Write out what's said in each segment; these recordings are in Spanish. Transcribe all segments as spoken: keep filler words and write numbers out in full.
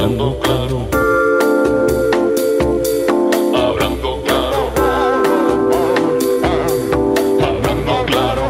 Hablando claro. Hablando claro. Hablando claro.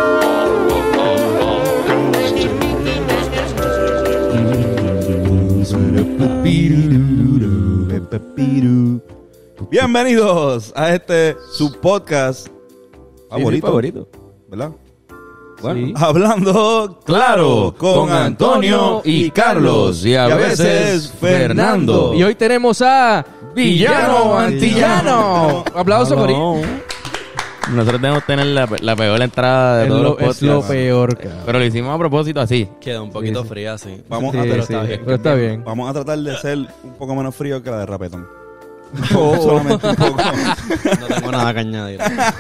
Bienvenidos a este su podcast favorito, favorito. ¿verdad? Bueno, sí. Hablando claro con, con Antonio y Carlos y a, y a veces Fernando. Y hoy tenemos a Villano Antillano. Aplauso por ahí. Nosotros debemos tener la, la peor entrada de es todos lo, los podcasts. Es lo peor, cara. Pero lo hicimos a propósito así. Queda un poquito sí, sí. fría, sí. Vamos sí, a sí, tratar, sí, es que pero está bien. Vamos a tratar de ser un poco menos frío que la de Rapetón. Oh. Solamente un poco. No tengo nada que añadir.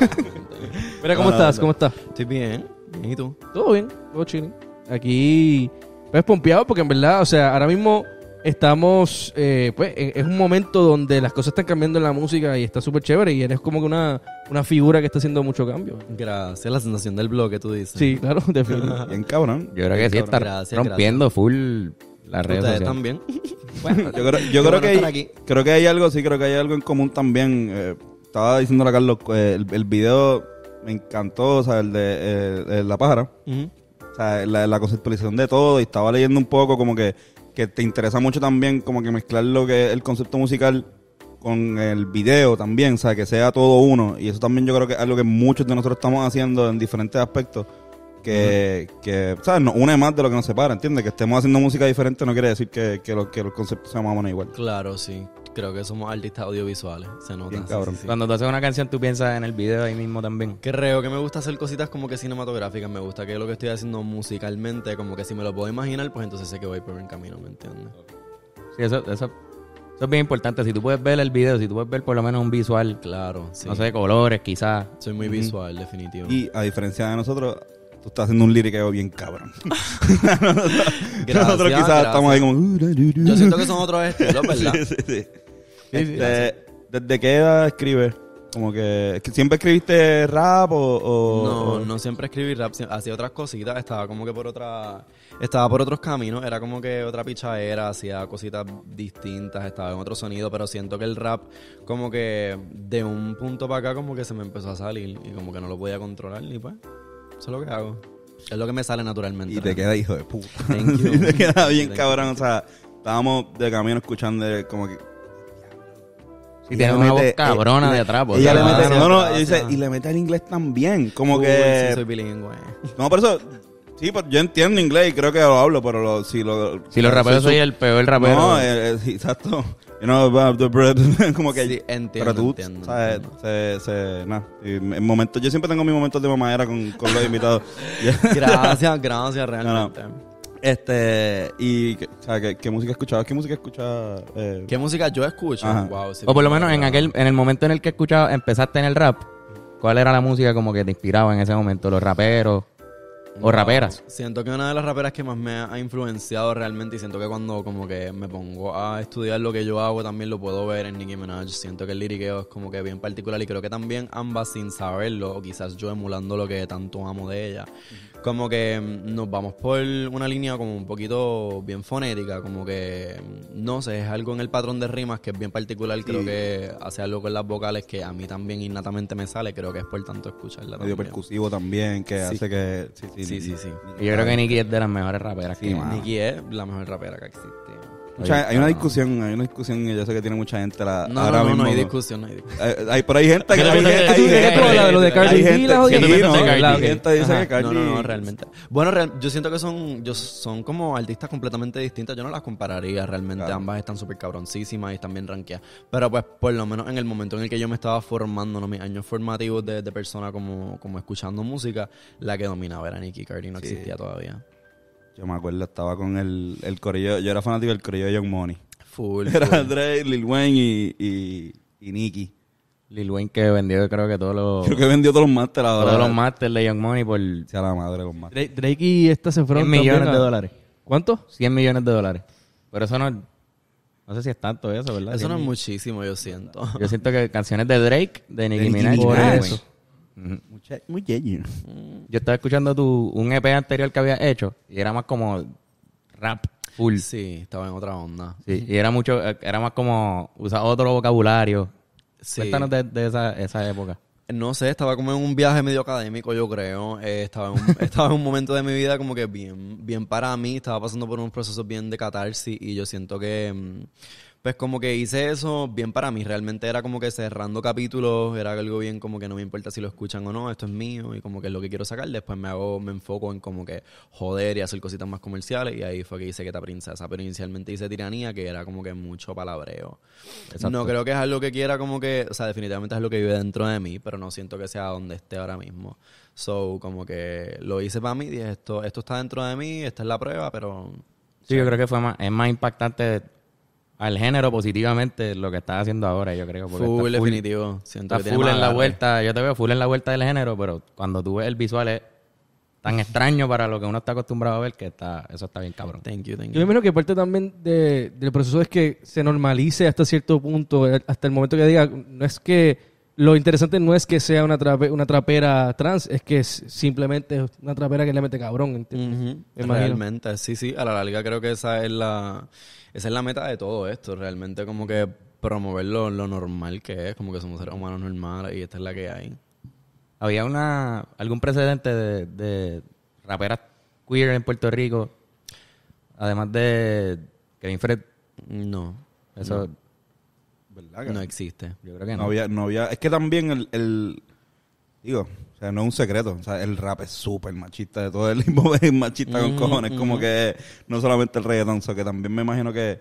Mira, ¿cómo no, estás? no. ¿Cómo estás? Estoy bien. Bien, ¿y tú? Todo bien, todo chilling. Aquí, pues, pompeado porque en verdad, o sea, ahora mismo estamos, eh, pues, en, es un momento donde las cosas están cambiando en la música y está súper chévere y eres como que una, una figura que está haciendo mucho cambio. Gracias. La sensación del bloque, tú dices. Sí, claro, definitivamente. Bien cabrón. Yo creo que sí está Gracias, rompiendo full las redes Ustedes sociales. también. Bueno, yo creo, yo creo bueno que estar hay, aquí. creo que hay algo, sí, creo que hay algo en común también. Eh, estaba diciéndole a Carlos, eh, el, el video me encantó, o sea, el de eh, eh, La Pájara. Uh-huh. O sea, la, la conceptualización de todo, y estaba leyendo un poco como que, que te interesa mucho también como que mezclar lo que es el concepto musical con el video también, o sea, que sea todo uno. Y eso también yo creo que es algo que muchos de nosotros estamos haciendo en diferentes aspectos, que, uh-huh. que ¿sabes? Nos une más de lo que nos separa, ¿entiendes? Que estemos haciendo música diferente no quiere decir que, que, lo, que los conceptos sean más o menos igual. Claro, sí. Creo que somos artistas audiovisuales. Se nota. Bien, sí, cabrón. sí, sí. Cuando tú haces una canción, tú piensas en el video ahí mismo también. Creo que me gusta hacer cositas como que cinematográficas. Me gusta que lo que estoy haciendo musicalmente, como que si me lo puedo imaginar, pues entonces sé que voy por buen camino, ¿me entiendes? Sí, eso, eso, eso es bien importante. Si tú puedes ver el video, si tú puedes ver por lo menos un visual, Claro, sí. no sé, colores quizás. Soy muy visual, definitivo. Y a diferencia de nosotros, tú estás haciendo un liriqueo bien cabrón. nosotros, Gracias, nosotros quizás gracias. estamos ahí como... Yo siento que son otros estilos, ¿verdad? Sí, sí, sí. Este, ¿desde qué edad escribes? Como que, que ¿siempre escribiste rap o...? o No, o- no siempre escribí rap, sie- hacía otras cositas, estaba como que por otra, estaba por otros caminos, era como que otra pichadera, hacía cositas distintas, estaba en otro sonido, pero siento que el rap como que de un punto para acá como que se me empezó a salir y como que no lo podía controlar y pues, eso es lo que hago. Es lo que me sale naturalmente. Y te realmente. queda hijo de puta. Thank you. Y te queda bien Thank cabrón, you. o sea, estábamos de camino escuchando eh, como que... Y ella tienes le una mete- voz cabrona eh, de atrás. Ella le Gracias, mete... No, no, gracias. y, dice, y le mete el inglés también, como Uy, que... sí, soy bilingüe. No, por eso... Sí, pues yo entiendo inglés y creo que lo hablo, pero lo, si lo... Si los raperos soy el peor rapero. No, eh, eh, sí, exacto. You know, about the bread. Como que... Sí, entiendo, pero tú, entiendo, ¿sabes? entiendo. Se, se, nada. Y en momentos... Yo siempre tengo mis momentos de mamadera con, con los invitados. Gracias, gracias, realmente. Este... Y... O sea, ¿qué, qué música escuchabas? ¿Qué música escuchabas? Eh, ¿Qué música yo escucho? Ajá. Wow, sí, O por lo menos en verdad. aquel, en el momento en el que escuchabas, empezaste en el rap, ¿cuál era la música como que te inspiraba en ese momento? ¿Los raperos o Wow. raperas? Siento que una de las raperas que más me ha influenciado realmente, y siento que cuando como que me pongo a estudiar lo que yo hago también lo puedo ver en Nicki Minaj. Siento que el liriqueo es como que bien particular y creo que también ambas sin saberlo, o quizás yo emulando lo que tanto amo de ella, como que mm, nos vamos por una línea como un poquito bien fonética, como que mm, no sé, es algo en el patrón de rimas que es bien particular. Creo que hace algo con las vocales que a mí también innatamente me sale. Creo que es por tanto escucharla medio también. percusivo también, que Sí. hace que... Sí, sí, Sí, sí, sí. Y yo creo que Nicki es de las mejores raperas Sí, que mano. Nicki es la mejor rapera que existe. Mucha- hay una discusión, hay una discusión y yo sé que tiene mucha gente la, No, ahora no, no, mismo. no hay discusión, no hay discusión. Eh, hay, pero hay gente que... ¿Qué Hay, te gente- metes- hay tú qué gente- tú hablas de lo de Cardi hay B, gente- la jodida? sí, ¿Qué te no, metes de Cardi la B? gente dice Ajá. que Cardi... No, no, no, realmente. Bueno, real- yo siento que son yo son como artistas completamente distintas. Yo no las compararía realmente. Claro. Ambas están súper cabroncísimas y están bien rankeadas. Pero pues por lo menos en el momento en el que yo me estaba formando, ¿no? Mis años formativos de, de persona como, como escuchando música, la que dominaba era Nicki. Cardi no Sí. existía todavía. Yo me acuerdo, estaba con el, el corillo... Yo era fanático del corillo de Young Money. Full, Era full. Dre, Lil Wayne y, y, y Nicki. Lil Wayne que vendió creo que todos los, Creo que vendió todos los masters ahora. todos los masters de Young Money por Sea la madre los masters. Drake, Drake y esta se fueron cien millones también de a- dólares. ¿Cuánto? cien millones de dólares. Pero eso no... No sé si es tanto eso, ¿verdad? Eso no es cien muchísimo, yo siento. Yo siento que canciones de Drake, de Nicki Nicki Minaj, Minaj. por Por eso. eso. Mucha, muy yeño. Yo estaba escuchando tu, un E P anterior que habías hecho y era más como rap. full. Sí, estaba en otra onda. Sí, y era mucho, era más como usar otro vocabulario. Sí. Cuéntanos de, de esa, esa época. No sé, estaba como en un viaje medio académico, yo creo. Eh, estaba, en un, estaba en un momento de mi vida como que bien, bien para mí. Estaba pasando por unos procesos bien de catarsis y yo siento que, mm, pues como que hice eso bien para mí. Realmente era como que cerrando capítulos, era algo bien como que no me importa si lo escuchan o no, esto es mío y como que es lo que quiero sacar. Después me hago, me enfoco en como que joder y hacer cositas más comerciales y ahí fue que hice Queta Princesa. Pero inicialmente hice Tiranía, que era como que mucho palabreo. Exacto. No creo que es algo que quiera como que, o sea, definitivamente es algo que vive dentro de mí, pero no siento que sea donde esté ahora mismo. So, como que lo hice para mí, dije, esto, esto está dentro de mí, esta es la prueba, pero... Sí, yo creo que fue más, es más impactante al género positivamente lo que estás haciendo ahora, yo creo. Porque Full, está definitivo. Siento Está que tiene full más en la agarre. vuelta, yo te veo full en la vuelta del género, pero cuando tú ves el visual es tan extraño para lo que uno está acostumbrado a ver que está, eso está bien cabrón. Thank you, thank Yo you. me imagino que parte también de, del proceso es que se normalice hasta cierto punto, eh, hasta el momento que diga, no es que lo interesante no es que sea una, trape- una trapera trans, es que es simplemente una trapera que le mete cabrón, ¿entiendes? Ujú. Me imagino. Realmente, sí, sí. A la larga creo que esa es la esa es la meta de todo esto. Realmente como que promover lo, lo normal que es, como que somos seres humanos normales y esta es la que hay. Había una algún precedente de, de raperas queer en Puerto Rico, además de Kevin Fred, No, eso ¿Verdad que no existe. yo creo que no no. había, no había, es que también el, el digo, o sea, no es un secreto, o sea, el rap es súper machista, de todo el hip hop es machista con Mm, cojones, como mm. que no solamente el reggaetón, so que también me imagino que,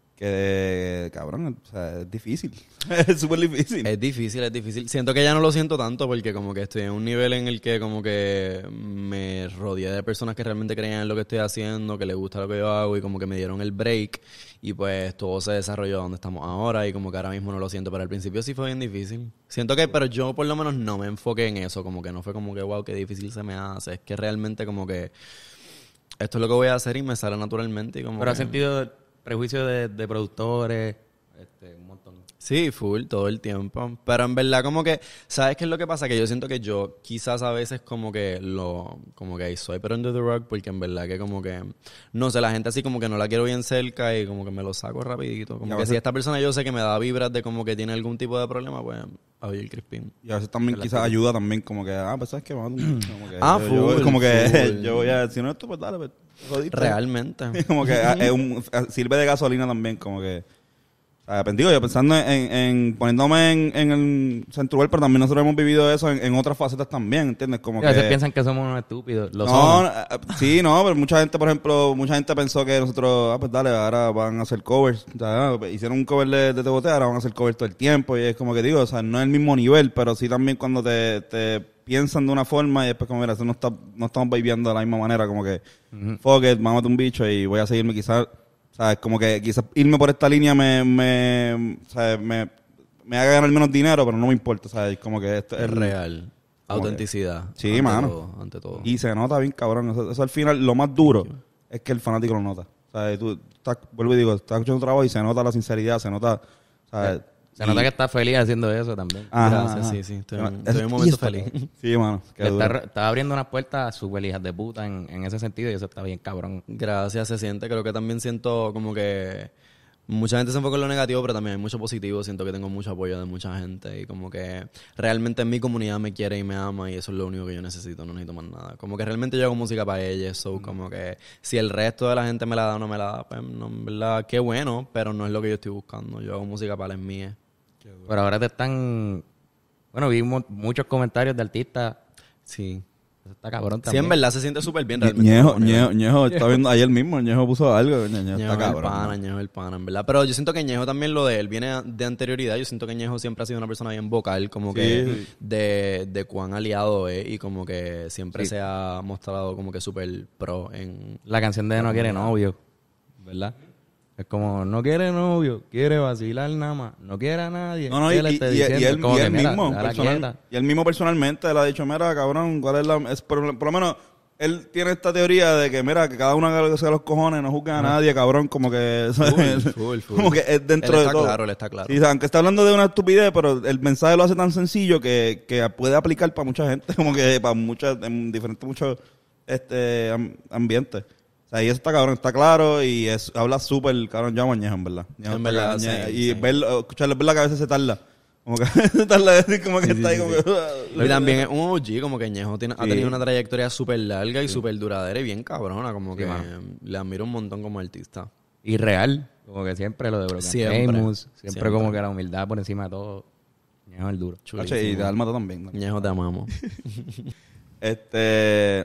que cabrón, o sea, es difícil, es súper difícil. Es difícil, es difícil. Siento que ya no lo siento tanto porque como que estoy en un nivel en el que como que me rodeé de personas que realmente creen en lo que estoy haciendo, que les gusta lo que yo hago y como que me dieron el break y pues todo se desarrolló donde estamos ahora y como que ahora mismo no lo siento, pero al principio sí fue bien difícil. Siento que, pero yo por lo menos no me enfoqué en eso, como que no fue como que wow, qué difícil se me hace, es que realmente como que esto es lo que voy a hacer y me sale naturalmente y como Pero has que- sentido prejuicio de, de productores, este, un montón. Sí, full, todo el tiempo. Pero en verdad como que, ¿sabes qué es lo que pasa? Que yo siento que yo quizás a veces como que lo, como que soy pero under the rug porque en verdad que como que, no sé, la gente así como que no la quiero bien cerca y como que me lo saco rapidito. Y Como a que veces- si esta persona yo sé que me da vibras de como que tiene algún tipo de problema, pues a oír el crispín. Y a veces también quizás ayuda también como que, ah, pues sabes que vamos a tomar, como que, Ah, yo, yo- full, como que full. yo voy a, si no esto, pues dale, pues, jodiste. Realmente. Como que ah, es un- ah, sirve de gasolina también, como que. O sea, pues, digo, yo pensando en, en poniéndome en, en el Centro World, pero también nosotros hemos vivido eso en, en otras facetas también, ¿entiendes? Como Y a veces que. piensan que somos unos estúpidos, lo no, somos. ah, sí, no, pero mucha gente, por ejemplo, mucha gente pensó que nosotros, ah, pues dale, ahora van a hacer covers. O sea, ah, hicieron un cover de, de Te Boté, ahora van a hacer covers todo el tiempo. Y es como que digo, o sea, no es el mismo nivel, pero sí también cuando te, te piensan de una forma y después como, mira, eso no, está, no estamos viviendo de la misma manera, como que, fuck it, mámate un bicho y voy a seguirme quizás, ¿sabes? Como que quizás irme por esta línea me, me, ¿sabes? me, me haga ganar menos dinero, pero no me importa, ¿sabes? Como que esto Es real. Como que- Autenticidad. Sí, ante mano. todo, ante todo. Y se nota bien, cabrón. Eso, eso al final, lo más duro es que el fanático lo nota. ¿Sabes? Tú estás, vuelvo y digo, estás escuchando tu trabajo y se nota la sinceridad, se nota, ¿sabes? Se nota Y- que estás feliz haciendo eso también. Ajá, Gracias, ajá. sí, sí. Estoy, en- Es- estoy en un y momento está- feliz. Sí, mano. qué Te duro. está, está abriendo unas puertas súper hijas de puta en, en ese sentido y eso está bien cabrón. Gracias, se siente. Creo que también siento como que mucha gente se enfoca en lo negativo, pero también hay mucho positivo. Siento que tengo mucho apoyo de mucha gente y como que realmente en mi comunidad me quiere y me ama y eso es lo único que yo necesito, no necesito más nada. Como que realmente yo hago música para ellos, so como que si el resto de la gente me la da o no me la da, pues no, en verdad, qué bueno, pero no es lo que yo estoy buscando. Yo hago música para las mías. Pero ahora te están... Bueno, vimos muchos comentarios de artistas. Sí. Eso está cabrón Sí, también. en verdad se siente súper bien Ñe- realmente. Ñejo, como Ñejo, nivel. Ñejo, está viendo ayer mismo, Ñejo puso algo, Ñejo, Ñejo está es el cabrón. pana, ¿no? Ñejo es el pana, en verdad. Pero yo siento que Ñejo también lo de él viene de anterioridad. Yo siento que Ñejo siempre ha sido una persona bien vocal, como que Sí. de, de cuán aliado es y como que siempre Sí. se ha mostrado como que súper pro en... La canción de No quiere novio, ¿verdad? Es como, no quiere novio, quiere vacilar nada más, no quiere a nadie. No, no, ¿Qué y, le y, esté y- y diciendo? él, Como y que, él mira, mismo, dala personal- quieta. y él mismo personalmente le ha dicho, mira, cabrón, ¿cuál es la...? Es por, por lo menos, él tiene esta teoría de que, mira, que cada uno haga lo que sea los cojones, no juzguen a nadie, cabrón, como que... full, full. Como que es dentro Él de está todo. claro, él está claro. Sí, o sea, aunque está hablando de una estupidez, pero el mensaje lo hace tan sencillo que, que puede aplicar para mucha gente, como que para muchas, en diferentes muchos este am- ambientes. O sea, y eso está cabrón, está claro y es, habla súper, cabrón, yo amo a Ñejo, en verdad. Ñejo En está verdad, cabrón, sí, y sí. verlo, escucharlo, verlo que a veces se tarda. Como que a veces se tarda de decir como que está ahí como que... Y también es un O G, como que Ñejo tiene, ha Sí. tenido una trayectoria súper larga y súper duradera y bien cabrona, como que mano. le admiro un montón como artista. Y real, como que siempre lo de Broken Siempre, Famous, siempre, siempre. como que la humildad por encima de todo. Ñejo es el duro. Hacho, y de Alma también. ¿no? Ñejo, te amamos. Este...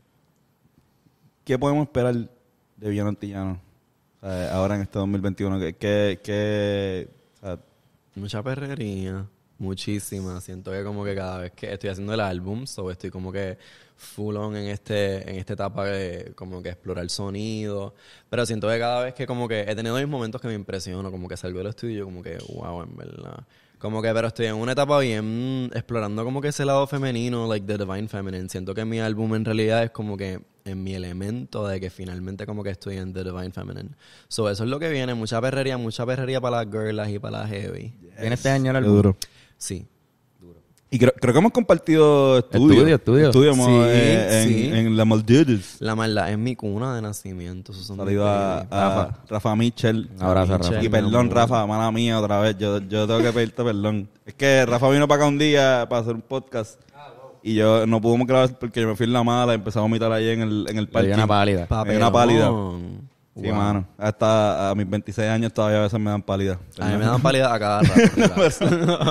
¿Qué podemos esperar de Villano Antillano? O sea, ahora en este dos mil veintiuno, ¿qué... qué, qué o sea, Mucha perrería, muchísima. Siento que como que cada vez que estoy haciendo el álbum, so estoy como que full on en este en esta etapa de como que explorar sonido. Pero siento que cada vez que como que he tenido mis momentos que me impresiono, como que salgo del estudio como que wow, en verdad. Como que, pero estoy en una etapa bien explorando como que ese lado femenino, like the divine feminine. Siento que mi álbum en realidad es como que en mi elemento de que finalmente como que estoy en the divine feminine. So eso es lo que viene, mucha perrería, mucha perrería para las girls y para las heavy. Viene este año el qué álbum. duro. Sí. Y creo, creo que hemos compartido estudio. Estudio, estudio. Estudio, hemos, Sí, eh, en, sí. en la Maldives. La maldad es mi cuna de nacimiento. Esos son Saludo mis a, babies. a Rafa. Rafa Mitchell. Un abrazo a Rafa. Mitchell, Y mi perdón, amor. Rafa, mala mía otra vez. Yo, yo tengo que pedirte perdón. Es que Rafa vino para acá un día para hacer un podcast. Y yo no pudimos grabar porque yo me fui en la mala. Empecé a vomitar ahí en el, en el Le parque. dio una pálida. Me dio una pálida. Papelón. Sí, Wow. mano. Hasta a mis veintiséis años todavía a veces me dan pálida. A mí me dan pálida a cada rato.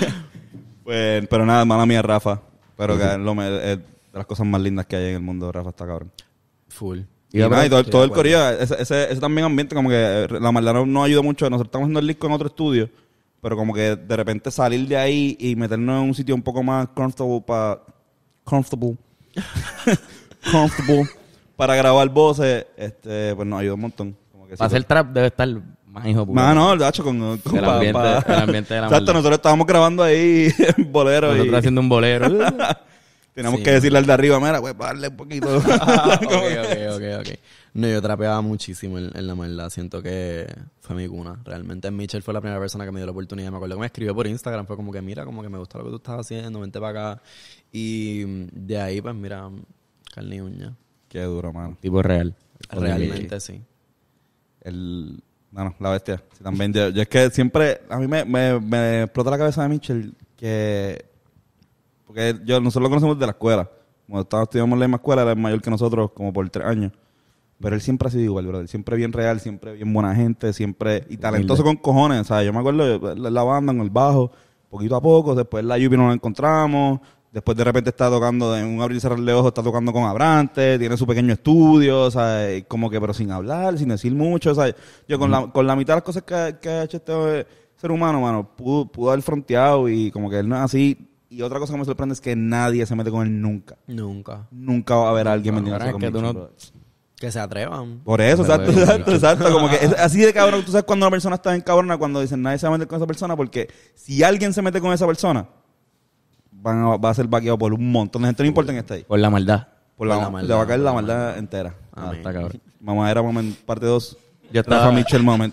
Pues, pero nada, mala mía, Rafa. Pero que es, lo, me- es de las cosas más lindas que hay en el mundo. Rafa está cabrón. Full. Y, Iba a nada, y todo, estoy todo de el acuerdo. corillo, ese, ese, ese también ambiente, como que eh, la maldad no, no ayuda mucho. Nosotros estamos haciendo el disco en otro estudio, pero como que de repente salir de ahí y meternos en un sitio un poco más comfortable para comfortable comfortable para grabar voces, este, pues nos ayuda un montón. Como que sí, Para hacer trap debe estar más hijo puta. no, no, el hacho con, con El pa- ambiente- pa- el ambiente de la Exacto, maldad. nosotros estábamos grabando ahí en bolero Nosotros y haciendo un bolero. teníamos Sí. que decirle al de arriba, mira, pues darle un poquito. ok, ok, ok, ok. No, yo trapeaba muchísimo en, en la maldad. Siento que fue mi cuna. Realmente Mitchell fue la primera persona que me dio la oportunidad. Me acuerdo que me escribió por Instagram. Fue como que, mira, como que me gusta lo que tú estás haciendo. Vente para acá. Y mm, de ahí, pues, mira, carne y uña. Qué duro, mano. Tipo real. Realmente sí. El, bueno, la bestia. Sí, también, yo, yo es que siempre, a mí me, me, me explota la cabeza de Mitchell que, porque yo, nosotros lo conocemos de la escuela. Cuando estábamos estudiando en la misma escuela, él es mayor que nosotros, como por tres años. Pero él siempre ha sido igual, brother. Siempre bien real, siempre bien buena gente, siempre, y talentoso con cojones. O sea, yo me acuerdo de la, la banda en el bajo, poquito a poco, después la Yupi nos la encontramos. Después de repente está tocando, en un abrir y cerrar de ojos, está tocando con Abrante, tiene su pequeño estudio, o sea, y como que pero sin hablar, sin decir mucho, o sea, yo con, la, con la mitad de las cosas que, que ha hecho este ser humano, mano, pudo, pudo haber fronteado y como que él no es así. Y otra cosa que me sorprende es que nadie se mete con él nunca. Nunca. Nunca va a haber alguien Bueno, metiéndose es con que tú Mitchell, no- brother. Que se atrevan. Por eso, Pero, exacto, bueno, exacto, exacto. Como que es así de cabrón. Tú sabes cuando una persona está en cabrona, cuando dicen nadie se va a meter con esa persona, porque si alguien se mete con esa persona, van a, va a ser vaqueado por un montón de gente. No importa en este ahí. Por la maldad. Por la, Por la le maldad, va a caer la por la maldad maldad. entera. Ah, Amén. está cabrón. Mamadera Moment, parte dos. Yo estaba- Rafa Mitchell Moment.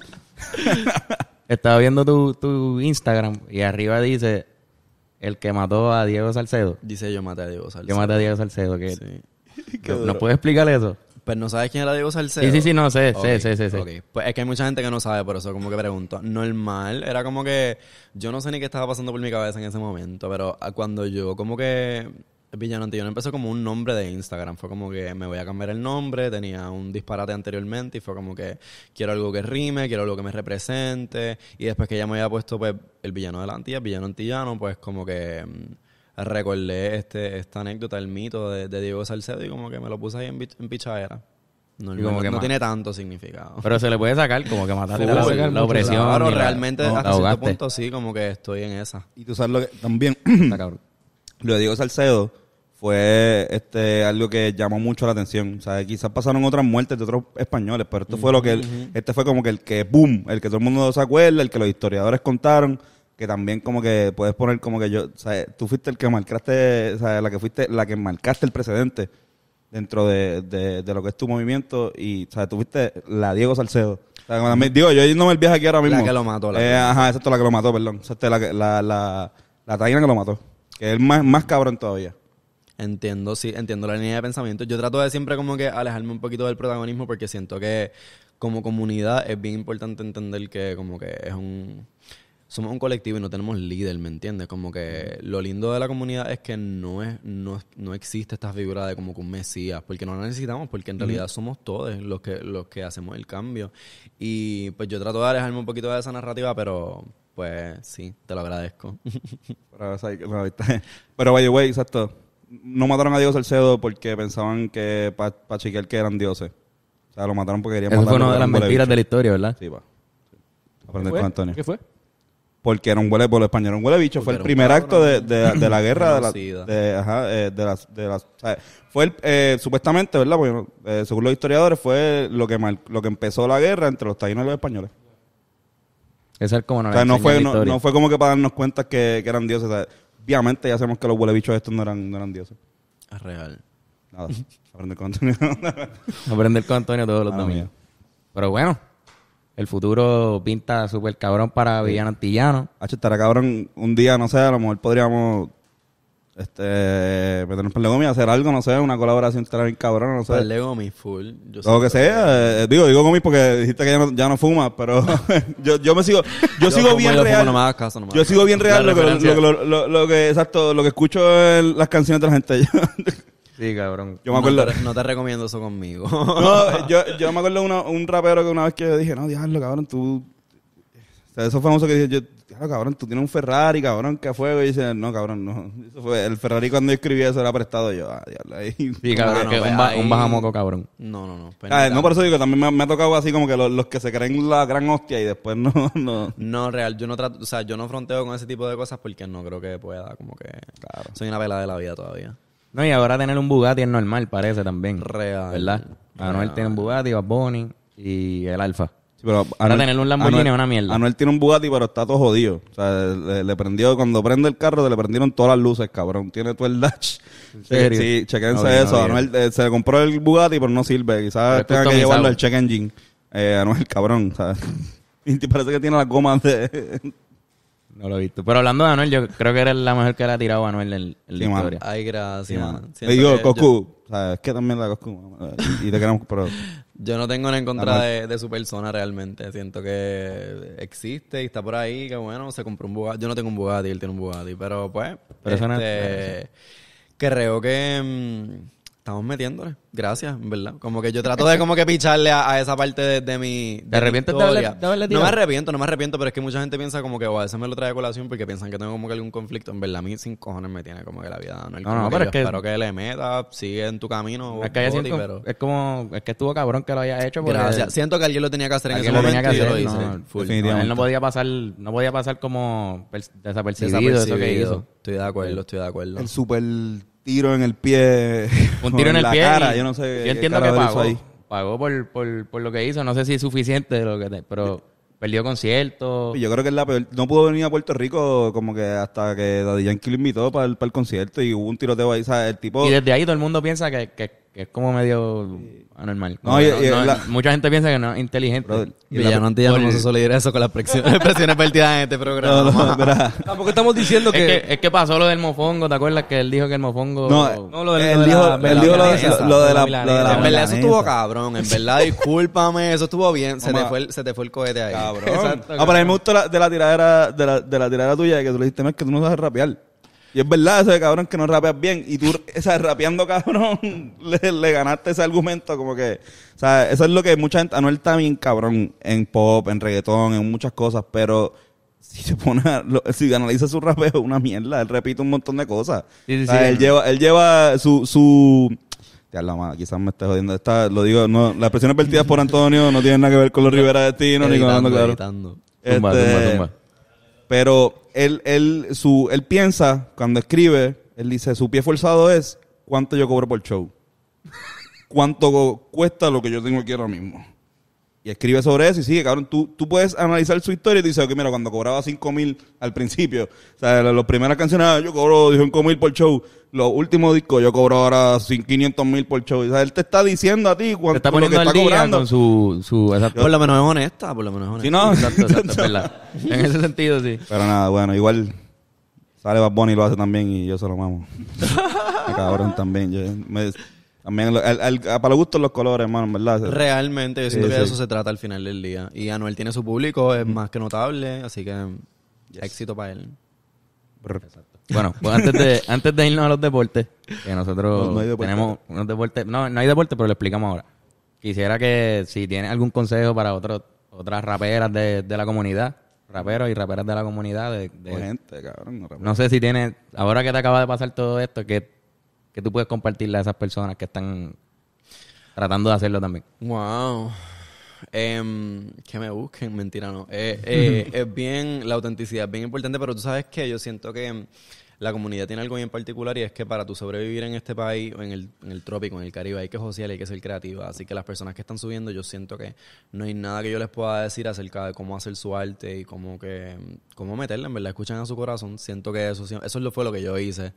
Estaba viendo tu, tu Instagram y arriba dice el que mató a Diego Salcedo. Dice yo maté a Diego Salcedo. Yo maté a Diego Salcedo. Que Sí. Qué ¿No, duro. ¿no puedes explicar eso? Pues no sabes quién era Diego Salcedo. Sí, sí, sí, no, sé, Ok, sé, sé, sé, sé. ok. Pues es que hay mucha gente que no sabe, por eso como que pregunto. Normal, era como que yo no sé ni qué estaba pasando por mi cabeza en ese momento, pero ah, cuando yo como que Villano Antillano empezó como un nombre de Instagram, fue como que me voy a cambiar el nombre, tenía un disparate anteriormente y fue como que quiero algo que rime, quiero algo que me represente y después que ya me había puesto pues el villano de la Antilla, Villano Antillano, pues como que mm, recordé este esta anécdota, el mito de, de Diego Salcedo y como que me lo puse ahí en, pi- en pichadera. No, Y como no- que no ma- tiene tanto significado. Pero se le puede sacar como que mataste Full, la, full, la mucho. opresión. Claro, y la- realmente no, hasta la cierto ahogaste. punto sí, como que estoy en esa. Y tú sabes lo que también, Está cabrón. lo de Diego Salcedo fue este algo que llamó mucho la atención. O sea, quizás pasaron otras muertes de otros españoles, pero esto fue lo que, el- este fue como que el que, boom, el que todo el mundo se acuerda, el que los historiadores contaron, que también como que puedes poner como que yo, o sea, tú fuiste el que marcaste, o sea, la que fuiste, la que marcaste el precedente dentro de, de, de lo que es tu movimiento y, o sea, tú fuiste la Diego Salcedo. O sea, cuando me- digo, yo no me el viaje aquí ahora mismo. que lo mató, la Eh, que- ajá, exacto, la que lo mató, perdón. Exacto, la, que- la, la, la taína que lo mató. Que es más, más cabrón todavía. entiendo, sí, entiendo la línea de pensamiento. Yo trato de siempre como que alejarme un poquito del protagonismo porque siento que como comunidad es bien importante entender que como que es un... Somos un colectivo y no tenemos líder, ¿me entiendes? Como que lo lindo de la comunidad es que no es no, no existe esta figura de como que un mesías, porque no la necesitamos, porque en realidad somos todos los que los que hacemos el cambio. Y pues yo trato de alejarme un poquito de esa narrativa, pero pues sí, te lo agradezco. Pero, o sea, no, ¿viste? Pero, by the way, exacto. No mataron a Diego Salcedo porque pensaban que para pa chequear que eran dioses. O sea, lo mataron porque querían Eso fue matarlo una de las porque era un mentiras de la huele historia, ¿verdad? bicho. Sí, pa. ¿Qué Aprender fue? con Antonio. ¿Qué fue? Porque era un huele, por los españoles, un huele bicho. Porque Fue el era un primer acto de, de, de la guerra. de la, Genocida. de, ajá, eh, de las, de las, o sea, fue el, eh, supuestamente, ¿verdad? Porque, eh, según los historiadores, fue lo que mal, lo que empezó la guerra entre los taínos y los españoles. Eso es como no O sea, no fue, no, no, no fue como que para darnos cuenta que, que eran dioses. O sea, obviamente ya sabemos que los huele bichos estos no eran, no eran dioses. Es real. Nada. Aprender con Antonio. Aprender con Antonio todos los Ah, domingos. mía. Pero bueno, el futuro pinta súper cabrón para Villano Antillano. Hacho, estará cabrón un día, no sé, a lo mejor podríamos este meternos por Legomi, hacer algo, no sé, una colaboración estará bien cabrón, no sé. Pues Lego mi full. Yo Lo que siento sea, eh, digo, digo Gomis porque dijiste que ya no, ya no fumas, pero yo, yo me sigo, yo, sigo como bien yo fumo, real. no me hagas caso, no me Yo hagas sigo caso. bien real La lo que, lo, referencia. lo, lo, lo que, exacto, lo que escucho en las canciones de la gente. Yo, Sí, cabrón. yo me acuerdo. No te, no te recomiendo eso conmigo. No, yo, yo me acuerdo de uno, un rapero que una vez que dije, no, diablo, cabrón, tú... O sea, eso fue famoso que dije, yo, diablo, cabrón, tú tienes un Ferrari, cabrón, ¿qué fuego? Y dice, no, cabrón, no. Eso fue, el Ferrari cuando yo escribí eso era prestado yo. Ah, diablo, ahí. Sí, cabrón, Mano, que pues un, ba- ahí- un bajamoco, cabrón. No, no, no. pues Ah, ni no, por eso tanto. digo que también me, me ha tocado así como que los, los que se creen la gran hostia y después no... no. No, real, yo no trato, o sea, yo no fronteo con ese tipo de cosas porque no creo que pueda, como que... Claro. Soy una pelada de la vida todavía. No, y ahora tener un Bugatti es normal, parece también. Real. ¿Verdad? Anuel tiene un Bugatti, Bad Bunny y el Alfa. Sí, pero Ahora tener un Lamborghini Anuel- es una mierda. Anuel tiene un Bugatti, pero está todo jodido. O sea, le, le prendió, cuando prende el carro, le prendieron todas las luces, cabrón. Tiene todo el dash. ¿En serio? Sí, chequense No vi, no eso. vi. Anuel eh, se le compró el Bugatti, pero no sirve. Quizás Pero es tenga que customizado. llevarlo al check engine. Eh, Anuel, cabrón. ¿Sabes? Y te parece que tiene las gomas de... No lo he visto. Pero hablando de Anuel, yo creo que eres la mejor que le ha tirado a Anuel en, en Sí, la mano. historia. Ay, gracias. Sí, mano. Siento Le digo, que yo- Coscu. O sea, es que también la Coscu. eh, Y te queremos, pero... Yo no tengo nada en contra Anuel. de, de su persona realmente. Siento que existe y está por ahí. Que bueno, se compró un Bugatti. Yo no tengo un Bugatti, él tiene un Bugatti. Pero pues, Pero eso no este, creo que mm, estamos metiéndole. Gracias, en verdad. Como que yo trato de como que picharle a, a esa parte de, de mi. de mi arrepientes de haberle- historia. de haberle No tirado? me arrepiento, no me arrepiento, pero es que mucha gente piensa como que, o a veces me lo trae a colación porque piensan que tengo como que algún conflicto. En verdad, a mí sin cojones me tiene como que la vida. No, No, no, pero yo es que- espero que le meta, sigue en tu camino. Es que haya Boti, sido- pero... es como, es que estuvo cabrón que lo haya hecho. porque- Gracias. Siento que alguien lo tenía que hacer en ese Alguien lo tenía momento que y yo hacer, lo hice. no, Full. definitivamente. No, él no podía pasar, no podía pasar como per- desapercibido, Desapercibido. eso que hizo. Estoy de acuerdo, estoy de acuerdo. El super tiro en el pie. Un tiro en el la pie. cara, y- yo no sé. Yo qué entiendo cara que le hizo pagó. ahí. Pagó por, por, por lo que hizo. No sé si es suficiente de lo que te- pero perdió conciertos. Yo creo que es la peor. No pudo venir a Puerto Rico como que hasta que Daddy Yankee lo invitó para el, para el concierto y hubo un tiroteo ahí. O sea, el tipo... Y desde ahí todo el mundo piensa que, que, que es como medio anormal. No, Como y- que y no- la- mucha gente piensa que no es inteligente. Brother, y la- Villano Antillano por- no se suele ir eso con las presiones, expresiones vertidas en este programa. No, no, verá. Tampoco estamos diciendo Es que... que, es que pasó lo del mofongo, ¿te acuerdas que él dijo que el mofongo... No, No, lo de- él lo de dijo, la- él la dijo lo, milanesa, lo- lo de la la, milanesa. lo de la En verdad, eso estuvo milanesa. cabrón. En verdad, discúlpame. Eso estuvo bien. Se te, Toma. fue el, se te fue el cohete ahí. Cabrón. Exacto, Ah, pero a mí me gustó la, de la tiradera de la, de la tiradera tuya que tú le dijiste, no, es que tú no sabes rapear. Y es verdad eso de cabrón que no rapeas bien. Y tú, esa rapeando cabrón, le, le ganaste ese argumento como que... O sea, eso es lo que mucha gente... Anuel está bien cabrón en pop, en reggaetón, en muchas cosas, pero... Si se pone a, lo- si analiza su rapeo, es una mierda. Él repite un montón de cosas. Sí, sí, O sea, sí. él lleva, él lleva su, su, ya la madre, quizás me esté jodiendo. Esta, lo digo, no, las expresiones vertidas por Antonio no tienen nada que ver con los Rivera Destino ni con Editando, Hablando Claro. editando. Tumba, Este, tumba, tumba. Pero él, él, su, él piensa, cuando escribe, él dice, su pie forzado es cuánto yo cobro por show. Cuánto co- cuesta lo que yo tengo aquí ahora mismo. Y escribe sobre eso y sigue, cabrón. Tú, tú puedes analizar su historia y dices, ok, mira, cuando cobraba cinco mil al principio, o sea, las, las primeras canciones, ah, yo cobro cinco mil por show. Los últimos discos, yo cobro ahora quinientos mil por show. O sea, él te está diciendo a ti Se cuánto está lo que poniendo está al día cobrando. con su... su exacto. Por lo menos es honesta. Por lo menos es honesta. Sí, no. Exacto, exacto, es verdad. En ese sentido, sí. Pero nada, bueno, igual Sale Bad Bunny y lo hace también y yo se lo mamo. Me cabrón también. Yo, me, también el, el, el, para los gustos los colores, hermano, ¿verdad? Realmente, yo siento Sí, que de sí. eso se trata al final del día. Y Anuel tiene su público, es más que notable, así que éxito para él. Bueno, pues antes de, antes de irnos a los deportes, que nosotros No, no hay deporte. tenemos unos deportes, no, no hay deporte, pero lo explicamos ahora. Quisiera que si tiene algún consejo para otros otras raperas de, de la comunidad, raperos y raperas de la comunidad, de, de- O gente, cabrón. No, no sé si tiene, ahora que te acaba de pasar todo esto, que, que tú puedes compartirle a esas personas que están tratando de hacerlo también. Wow. Em, que me busquen, mentira, no. Eh, eh, es bien, la autenticidad es bien importante, pero tú sabes que yo siento que em, la comunidad tiene algo bien particular y es que para tú sobrevivir en este país, o en el, en el trópico, en el Caribe, hay que josear y hay que ser creativa. Así que las personas que están subiendo, yo siento que no hay nada que yo les pueda decir acerca de cómo hacer su arte y cómo que cómo meterla, en verdad, escuchan a su corazón. Siento que eso, eso es lo- fue lo que yo hice.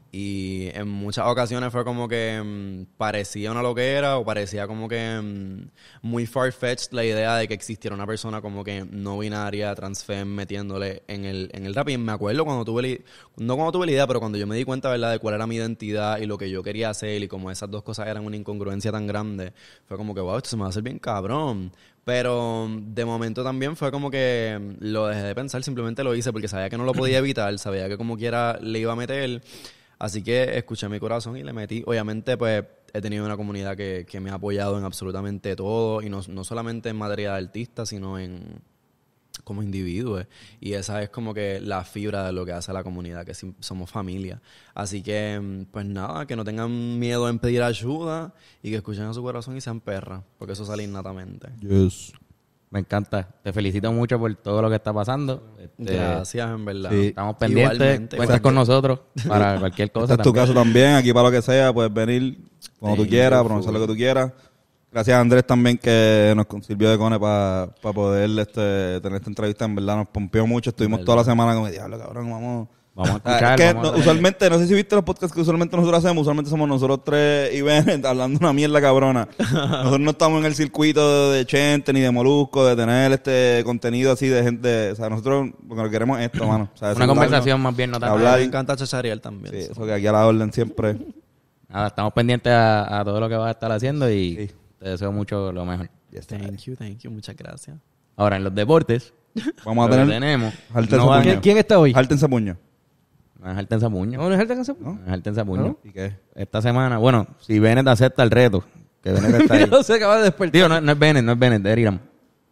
Y en muchas ocasiones fue como que mm, parecía una loquera o parecía como que mm, muy far-fetched la idea de que existiera una persona como que no binaria, transfem, metiéndole en el, en el rap. Y me acuerdo cuando tuve, la- no cuando tuve la idea, pero cuando yo me di cuenta, ¿verdad?, de cuál era mi identidad y lo que yo quería hacer y como esas dos cosas eran una incongruencia tan grande, fue como que, wow, esto se me va a hacer bien cabrón. Pero de momento también fue como que lo dejé de pensar, simplemente lo hice porque sabía que no lo podía evitar, sabía que como quiera le iba a meter. Así que escuché mi corazón y le metí. Obviamente, pues, he tenido una comunidad que, que me ha apoyado en absolutamente todo. Y no, no solamente en materia de artista, sino en como individuos. Y esa es como que la fibra de lo que hace la comunidad, que sim- somos familia. Así que, mm, pues nada, que no tengan miedo en pedir ayuda y que escuchen a su corazón y sean perras, porque eso sale innatamente. Yes. Me encanta. Te felicito mucho por todo lo que está pasando. Este, Gracias, en verdad. Sí. Estamos pendientes. Igualmente, Cuentas con nosotros para cualquier cosa. Este es tu también. caso también, aquí para lo que sea, puedes venir cuando tú Thank quieras, you, pronunciar full. lo que tú quieras. Gracias a Andrés también que nos sirvió de cone para poder este, tener esta entrevista. En verdad nos pompeó mucho. Estuvimos toda la semana como, diablo, cabrón, vamos. Vamos a Ah, escuchar. es que vamos a no- tener- usualmente, no sé si viste los podcasts que usualmente nosotros hacemos, usualmente somos nosotros tres y Bennett hablando una mierda cabrona. Nosotros no estamos en el circuito de Chente ni de Molusco, de tener este contenido así de gente, o sea, nosotros lo que queremos es esto, mano. O sea, Una sentarnos, conversación más bien, no tan A mí hablar. me encanta chacharear también. Sí, so. eso que aquí a la orden siempre. Nada, estamos pendientes a, a todo lo que vas a estar haciendo y Sí. te deseo mucho lo mejor. Thank you, thank you. Muchas gracias. Ahora, en los deportes, Vamos a lo que tener tenemos, Jalten no va- Sapuño. ¿Quién, quién está hoy? Jáltense puño. no es Jalten Sapuño. ¿No, no es el de Cansa- No es Jalten Sapuño. ¿Y qué? Esta semana, bueno, si Bennett acepta el reto, que Bennett está ahí. No se acaba de despertar. Digo, no, no es Bennett, no es Bennett, es Irán.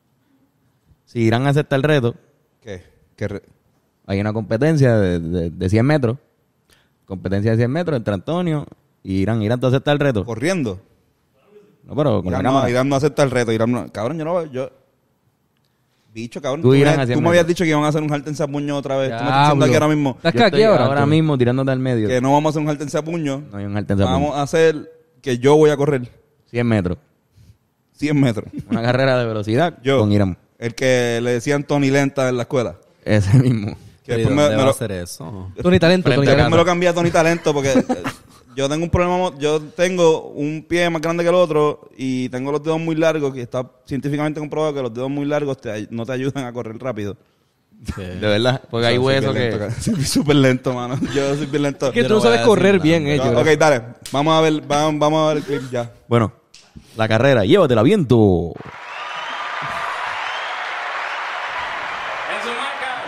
Si Irán acepta el reto, ¿Qué? ¿Qué re- hay una competencia de, de, de cien metros. Competencia de cien metros entre Antonio y Irán. Irán, ¿tú aceptas el reto? Corriendo. No, pero con Irán la no, cámara. Irán no acepta el reto. Irán no- cabrón, yo no yo bicho, cabrón. Tú, Tú, Irán, me, hacia tú el me habías medio. dicho que iban a hacer un Jaltense a puño otra vez. Tú me estás Diablo. diciendo aquí ahora mismo ¿Estás Yo que estoy aquí ahora? ahora Antonio? mismo tirándote al medio. que no vamos a hacer un Jaltense a puño. No hay un Jalten Sapuño. Vamos a hacer que yo voy a correr cien metros. cien metros. Una carrera de velocidad Yo, con Irán. el que le decían Tony Lenta en la escuela. Ese mismo. Que ¿Y después dónde me, me va a lo, hacer eso? Tony Talento, Frente Tony a después Talento. me lo cambié a Tony Talento porque eh, yo tengo un problema. mo- Yo tengo un pie más grande que el otro y tengo los dedos muy largos, que está científicamente comprobado que los dedos muy largos te ay- no te ayudan a correr rápido. De verdad. Porque hay Soy huesos bien que... lento, soy súper lento, mano. Yo soy bien lento. Es que Yo tú no no voy a sabes decir correr nada. bien, eh. No, yo ok, dale. Vamos a ver, vamos, vamos a ver el clip ya. Bueno, la carrera. Llévatela viento. En su marca.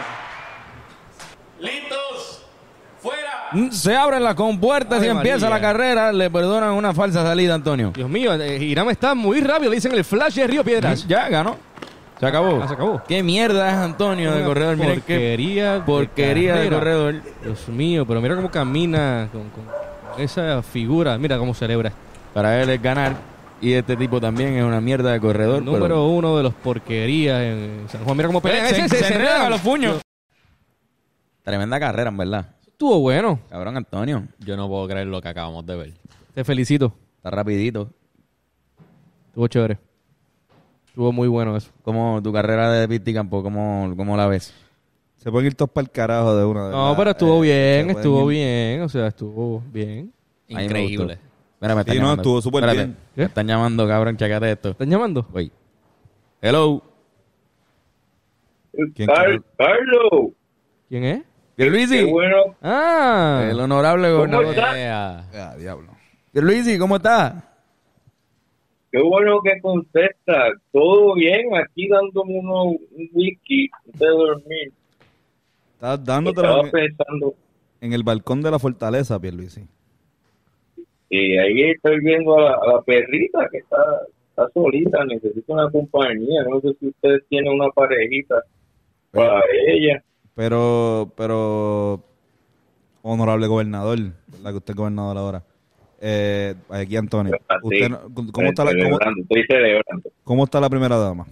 Listos. Fuera. Mm, Se abren las compuertas Ay, y empieza María. la carrera. Le perdonan una falsa salida, Antonio. Dios mío, eh, Irán está muy rápido. Le dicen el flash de Río Piedras. Ya ganó. Se acabó. Ah, se acabó. Qué mierda es Antonio de Una corredor. Mira qué porquería de porquería de carrera. corredor. Dios mío, pero mira cómo camina con, con esa figura. Mira cómo celebra. Para él es ganar. Y este tipo también es una mierda de corredor. El número uno de los porquerías en San Juan. Mira cómo pelea. Se- Ese, se ese, ese, enredan ese. a los puños. Tremenda carrera, en verdad. Estuvo bueno. Cabrón, Antonio. Yo no puedo creer lo que acabamos de ver. Te felicito. Está rapidito. Estuvo chévere. Estuvo muy bueno eso. ¿Cómo tu carrera de Pisticampo, cómo, cómo la ves? Se pueden ir todos para el carajo de una. de No, verdad. pero estuvo Eh, bien, se pueden estuvo ir. bien. O sea, estuvo bien. A mí me Increíble. gustó. Mira, me están Sí, no, llamando. estuvo súper Espérate. bien. ¿Qué? Me están llamando, cabrón, checate esto. ¿Están llamando? Voy. Hello. ¿Quién- Car- Carlos, ¿Quién es? Pierluisi. Qué bueno. Ah. El honorable ¿Cómo gobernador. está? Yeah. Ah, diablo. Pierluisi, ¿cómo está? Qué bueno que contesta. Todo bien, aquí dándome uno, un whisky antes de dormir. Estás dándote Estaba en, pensando, en el balcón de la fortaleza, Pierluisi. y ahí estoy viendo a la, a la perrita que está, está solita, necesita una compañía. No sé si ustedes tienen una parejita para ella. Pero, pero, honorable gobernador, ¿verdad que usted es gobernador ahora? Eh, aquí Antonio. Así, Usted, no- ¿cómo, está la, cómo, celebrando, estoy celebrando. cómo está la primera dama?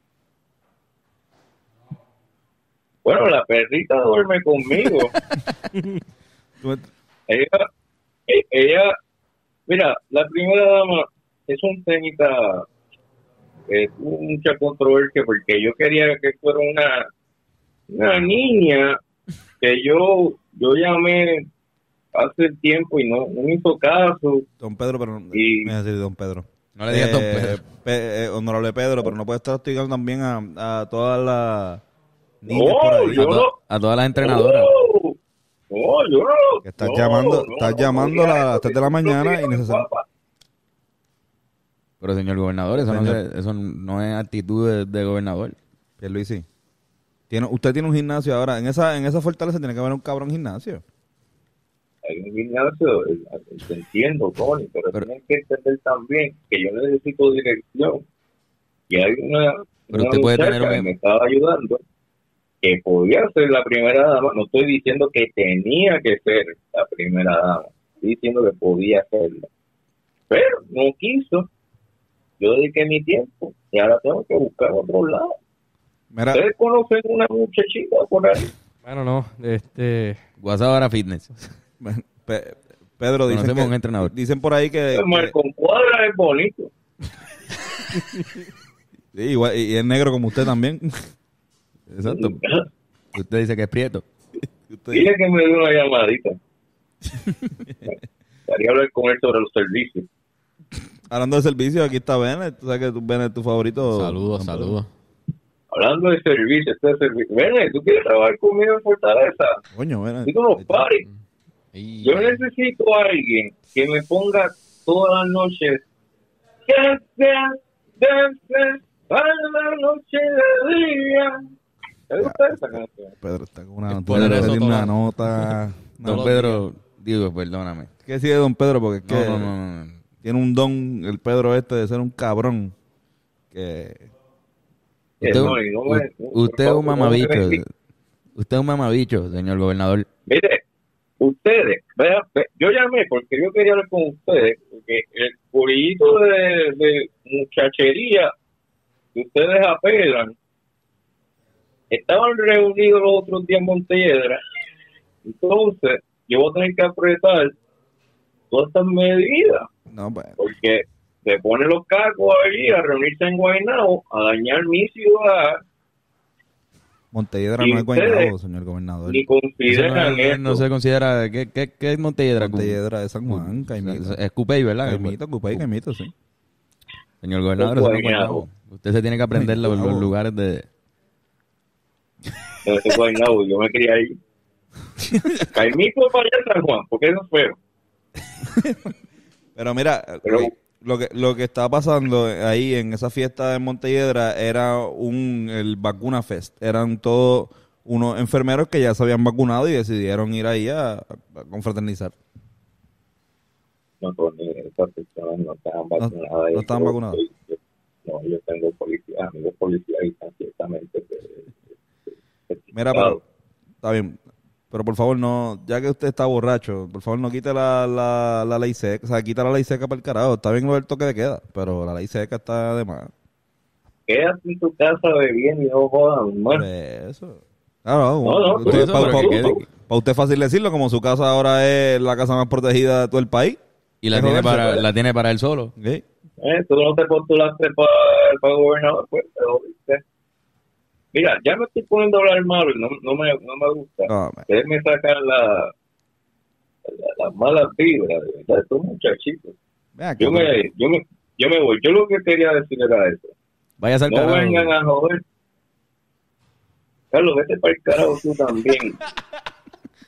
Bueno, la perrita duerme conmigo. Tú me- ella, e- ella, mira, la primera dama es un temita que tuvo mucha controversia porque yo quería que fuera una, una niña que yo, yo llamé hace tiempo y no, no me hizo caso. Don Pedro, pero no, Y- me iba a decir Don Pedro. No le digas Don Eh, Pedro. Pe- eh, honorable Pedro, pero no puede estar hostigando también a, a todas las niñas No, por ahí. yo A, to- no. a todas las entrenadoras. No, no, yo no. Que estás no, llamando, no, estás no, llamándola no, a las tres de la no, mañana no, y necesario. guapa. Pero señor gobernador, eso, Señor. No, se- eso no es actitud de, de gobernador. Pierluisi, tiene, usted tiene un gimnasio ahora. En esa, en esa fortaleza tiene que haber un cabrón gimnasio. Hay un gimnasio, eh, te entiendo, Tony, pero, Pero- tienen que entender también que yo necesito dirección. Y hay una, Pero una usted puede muchacha tener un- que me estaba ayudando, que podía ser la primera dama. No estoy diciendo que tenía que ser la primera dama, estoy diciendo que podía serla. Pero no quiso. Yo dediqué mi tiempo y ahora tengo que buscar otro lado. Mira, ¿Ustedes conocen una muchachita por ahí? Bueno, no. Este. WhatsApp ahora fitness. Pe- Pedro, dicen, Conocemos que- un entrenador. dicen por ahí que, El que- Marcon Cuadra es bonito. sí, igual, y es negro como usted también. Exacto. Usted dice que es prieto. Usted- Dile que me dé una llamadita. Quería hablar con él sobre los servicios. hablando de servicio, aquí está Bennett. Tú sabes que tú- Bennett es tu favorito. Saludos, Don Pedro. saludos. Hablando de servicio, este servicio. Ven, ¿tú quieres trabajar conmigo en Fortaleza? Coño, Bennett. Necesito unos paris. Y- Yo necesito a alguien que me ponga todas las noches. Dance, dance, dance, para la noche de día. ¿Te gusta esa canción? Pedro está con una, Es poderoso tiene una todo. nota. Don No, Pedro, digo, perdóname. ¿qué decide Don Pedro? Porque es No, que no, no, no. tiene un don, el Pedro este, de ser un cabrón. Que Usted, no, y no me- u- usted es por un favor, mamabicho. no me- Usted es un mamabicho, señor gobernador. Mire, ustedes, vean, ve- yo llamé porque yo quería hablar con ustedes, porque el curillito de, de muchachería que ustedes apelan, estaban reunidos los otros días en Montelledra, entonces yo voy a tener que apretar todas estas medidas, no, pues, porque se ponen los cacos allí a reunirse en Guaynabo, a dañar mi ciudad, Montelledra Y no es ustedes- Guaynabo, señor gobernador. ni Eso no, consideran no- esto. no se considera. ¿Qué, qué, qué es Montelledra? Montelledra de San Juan, Caimito. Es Cupey, ¿verdad? Caimito, Cupey, Caimito, sí. Señor gobernador, eso no es Guaynabo. Guaynabo. Usted se tiene que aprender los, los Guaynabo. lugares de... No sé Guaynabo, yo me quería ir. Caimito para allá San Juan, porque eso es feo. Pero mira, Pero- eh, lo que lo que estaba pasando ahí en esa fiesta de Montelledra era un el vacuna fest. Eran todos unos enfermeros que ya se habían vacunado y decidieron ir ahí a, a confraternizar. No, Tony, esas personas no estaban vacunadas. no estaban Yo- vacunadas. yo- No, yo tengo policía, amigos policías y están ciertamente que- Mira, pero está bien. Pero por favor, no, ya que usted está borracho, por favor no quite la, la, la ley seca. O sea, quita la ley seca para el carajo. Está bien lo del toque de queda, pero la ley seca está de más. Quédate en tu casa bebiendo y no jodas Por más. eso. Claro, No, no, usted- por eso, para, pero para- que quede. para usted es fácil decirlo, como su casa ahora es la casa más protegida de todo el país. Y la Es tiene, joderse, para, pues. la tiene para él solo. ¿Sí? Eh, tú no te postulaste para, para gobernador, pues te jodiste. Mira, ya me estoy poniendo a hablar malo y no, no, me, no me gusta. No, man. Ustedes me sacan la, la- las malas vibras, de verdad, estos muchachitos. Ven acá, Yo pero- me, yo me, yo me voy. Yo lo que quería decir era eso. Vaya al No carajo. vengan a joder. Carlos, vete para el carajo tú también.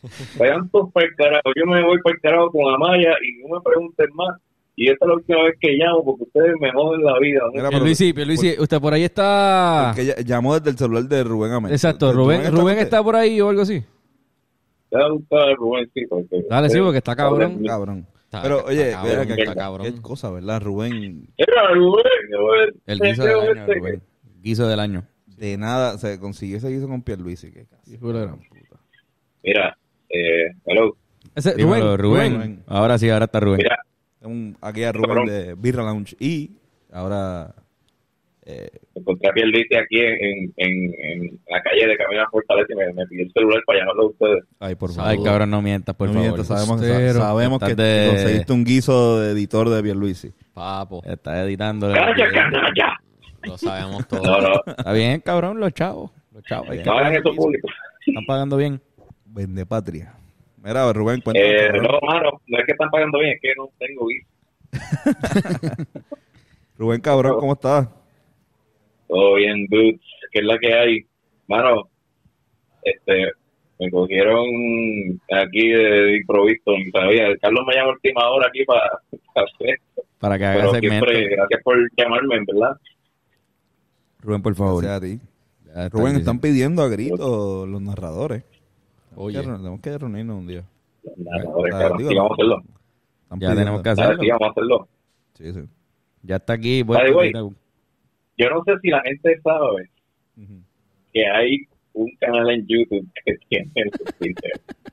Vayan todos para el carajo. Yo me voy para el carajo con Amaya y no me pregunten más. Y esta es la última vez que llamo porque ustedes me joden la vida. ¿no? Mira, Pierluisi, Pierluisi, usted por ahí está... Porque ella- llamó desde el celular de Rubén Amel. Exacto, ¿De- de Rubén, Rubén con está por ahí o algo así. Te va a gustar Rubén, sí. Porque, Dale, sí, porque está usted? cabrón. Cabrón. Está- Pero, está oye, cabrón, mira que- está cabrón. qué cosa, ¿verdad? Rubén, Era Rubén, Rubén. El guiso del año, Este- Rubén. Guiso del año. de nada, se consiguió ese guiso con Pierluisi. Que casi. Hijo de la gran puta. Mira, eh, hello. Ese, Dímelo, Rubén, Rubén. Rubén. Ahora sí, ahora está Rubén. Mira, Un, aquí a Rubén Cabrón. de Birra Lounge. Y ahora... Eh, encontré a Pierluisi aquí en, en, en, en la calle de Camino a Fortaleza y me, me pidió el celular para llamarlo a ustedes. ay, por favor. Ay, cabrón, no mientas, por No favor. mientas, sabemos, Ustero. sabemos que Estás de- conseguiste un guiso de editor de Pierluisi. Papo, Está editando. ¡Cállate, canalla! lo sabemos todo. No, no, Está bien, cabrón, los chavos. Los chavos. hay que no hagan pagar eso el guiso. público. Están pagando bien. Vende patria. Mira, Rubén, cuéntame. Eh, cabrón. no, mano, no es que están pagando bien, es que no tengo guiso. Rubén, cabrón, ¿cómo estás? Todo bien, dudes. ¿Qué es la que hay? Mano, este, me cogieron aquí de improviso. Ni sabía. Carlos me llamó a última hora aquí para, para hacer. Para que haga Pero segmento. siempre, gracias por llamarme, en verdad. Rubén, por favor. Gracias a ti. Ya está Rubén, diciendo. están pidiendo a gritos los narradores. Oye, Tenemos que, tenemos que reunirnos un día. Narradores, Ah, cabrón. digo, Sí, vamos a hacerlo. Están Ya pidiendo. tenemos que Ah, hacerlo. sí, vamos a hacerlo. Sí, sí. Ya está aquí. By the way. Bueno, Yo no sé si la gente sabe Ujú. que hay un canal en YouTube que tiene el Twitter.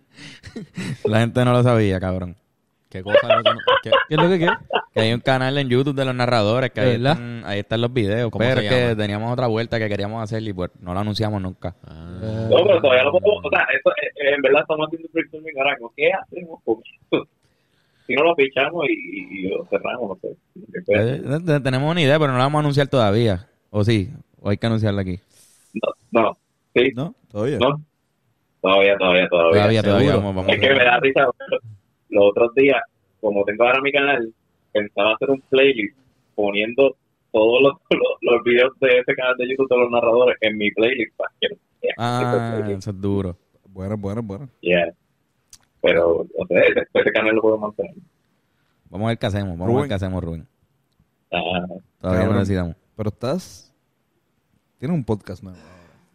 la gente no lo sabía, cabrón. qué cosa es lo que no- qué- ¿Qué es lo que qué? Que hay un canal en YouTube de los narradores, que ahí ¿Verdad? están, ahí están los videos. ¿Cómo Pero se es que llama? teníamos otra vuelta que queríamos hacer y pues no lo anunciamos nunca. Ah, No, pero todavía lo podemos. O sea, eso, eh, en verdad estamos haciendo un brainstorming ahora. ¿no? ¿Qué hacemos con esto? Si no lo fichamos y, y lo cerramos, no sé. Eh, eh, tenemos una idea, pero no la vamos a anunciar todavía. ¿O sí? ¿O hay que anunciarla aquí? No, no, sí, ¿No? ¿Todavía? no. Todavía, todavía, todavía. Todavía, todavía. seguro. Vamos, vamos Es que me da risa. Los otros días, como tengo ahora mi canal, pensaba hacer un playlist poniendo todos los, los, los videos de ese canal de YouTube de los narradores en mi playlist. Para que, Ah, eso es duro. Bueno, bueno, bueno. yeah. Pero, no sé, ese, ese canal lo puedo mantener. Vamos a ver qué hacemos. Vamos a ver Rubén. qué hacemos, Rubén. Ah, Todavía Cabrón. no necesitamos. Pero estás... Tienes un podcast nuevo.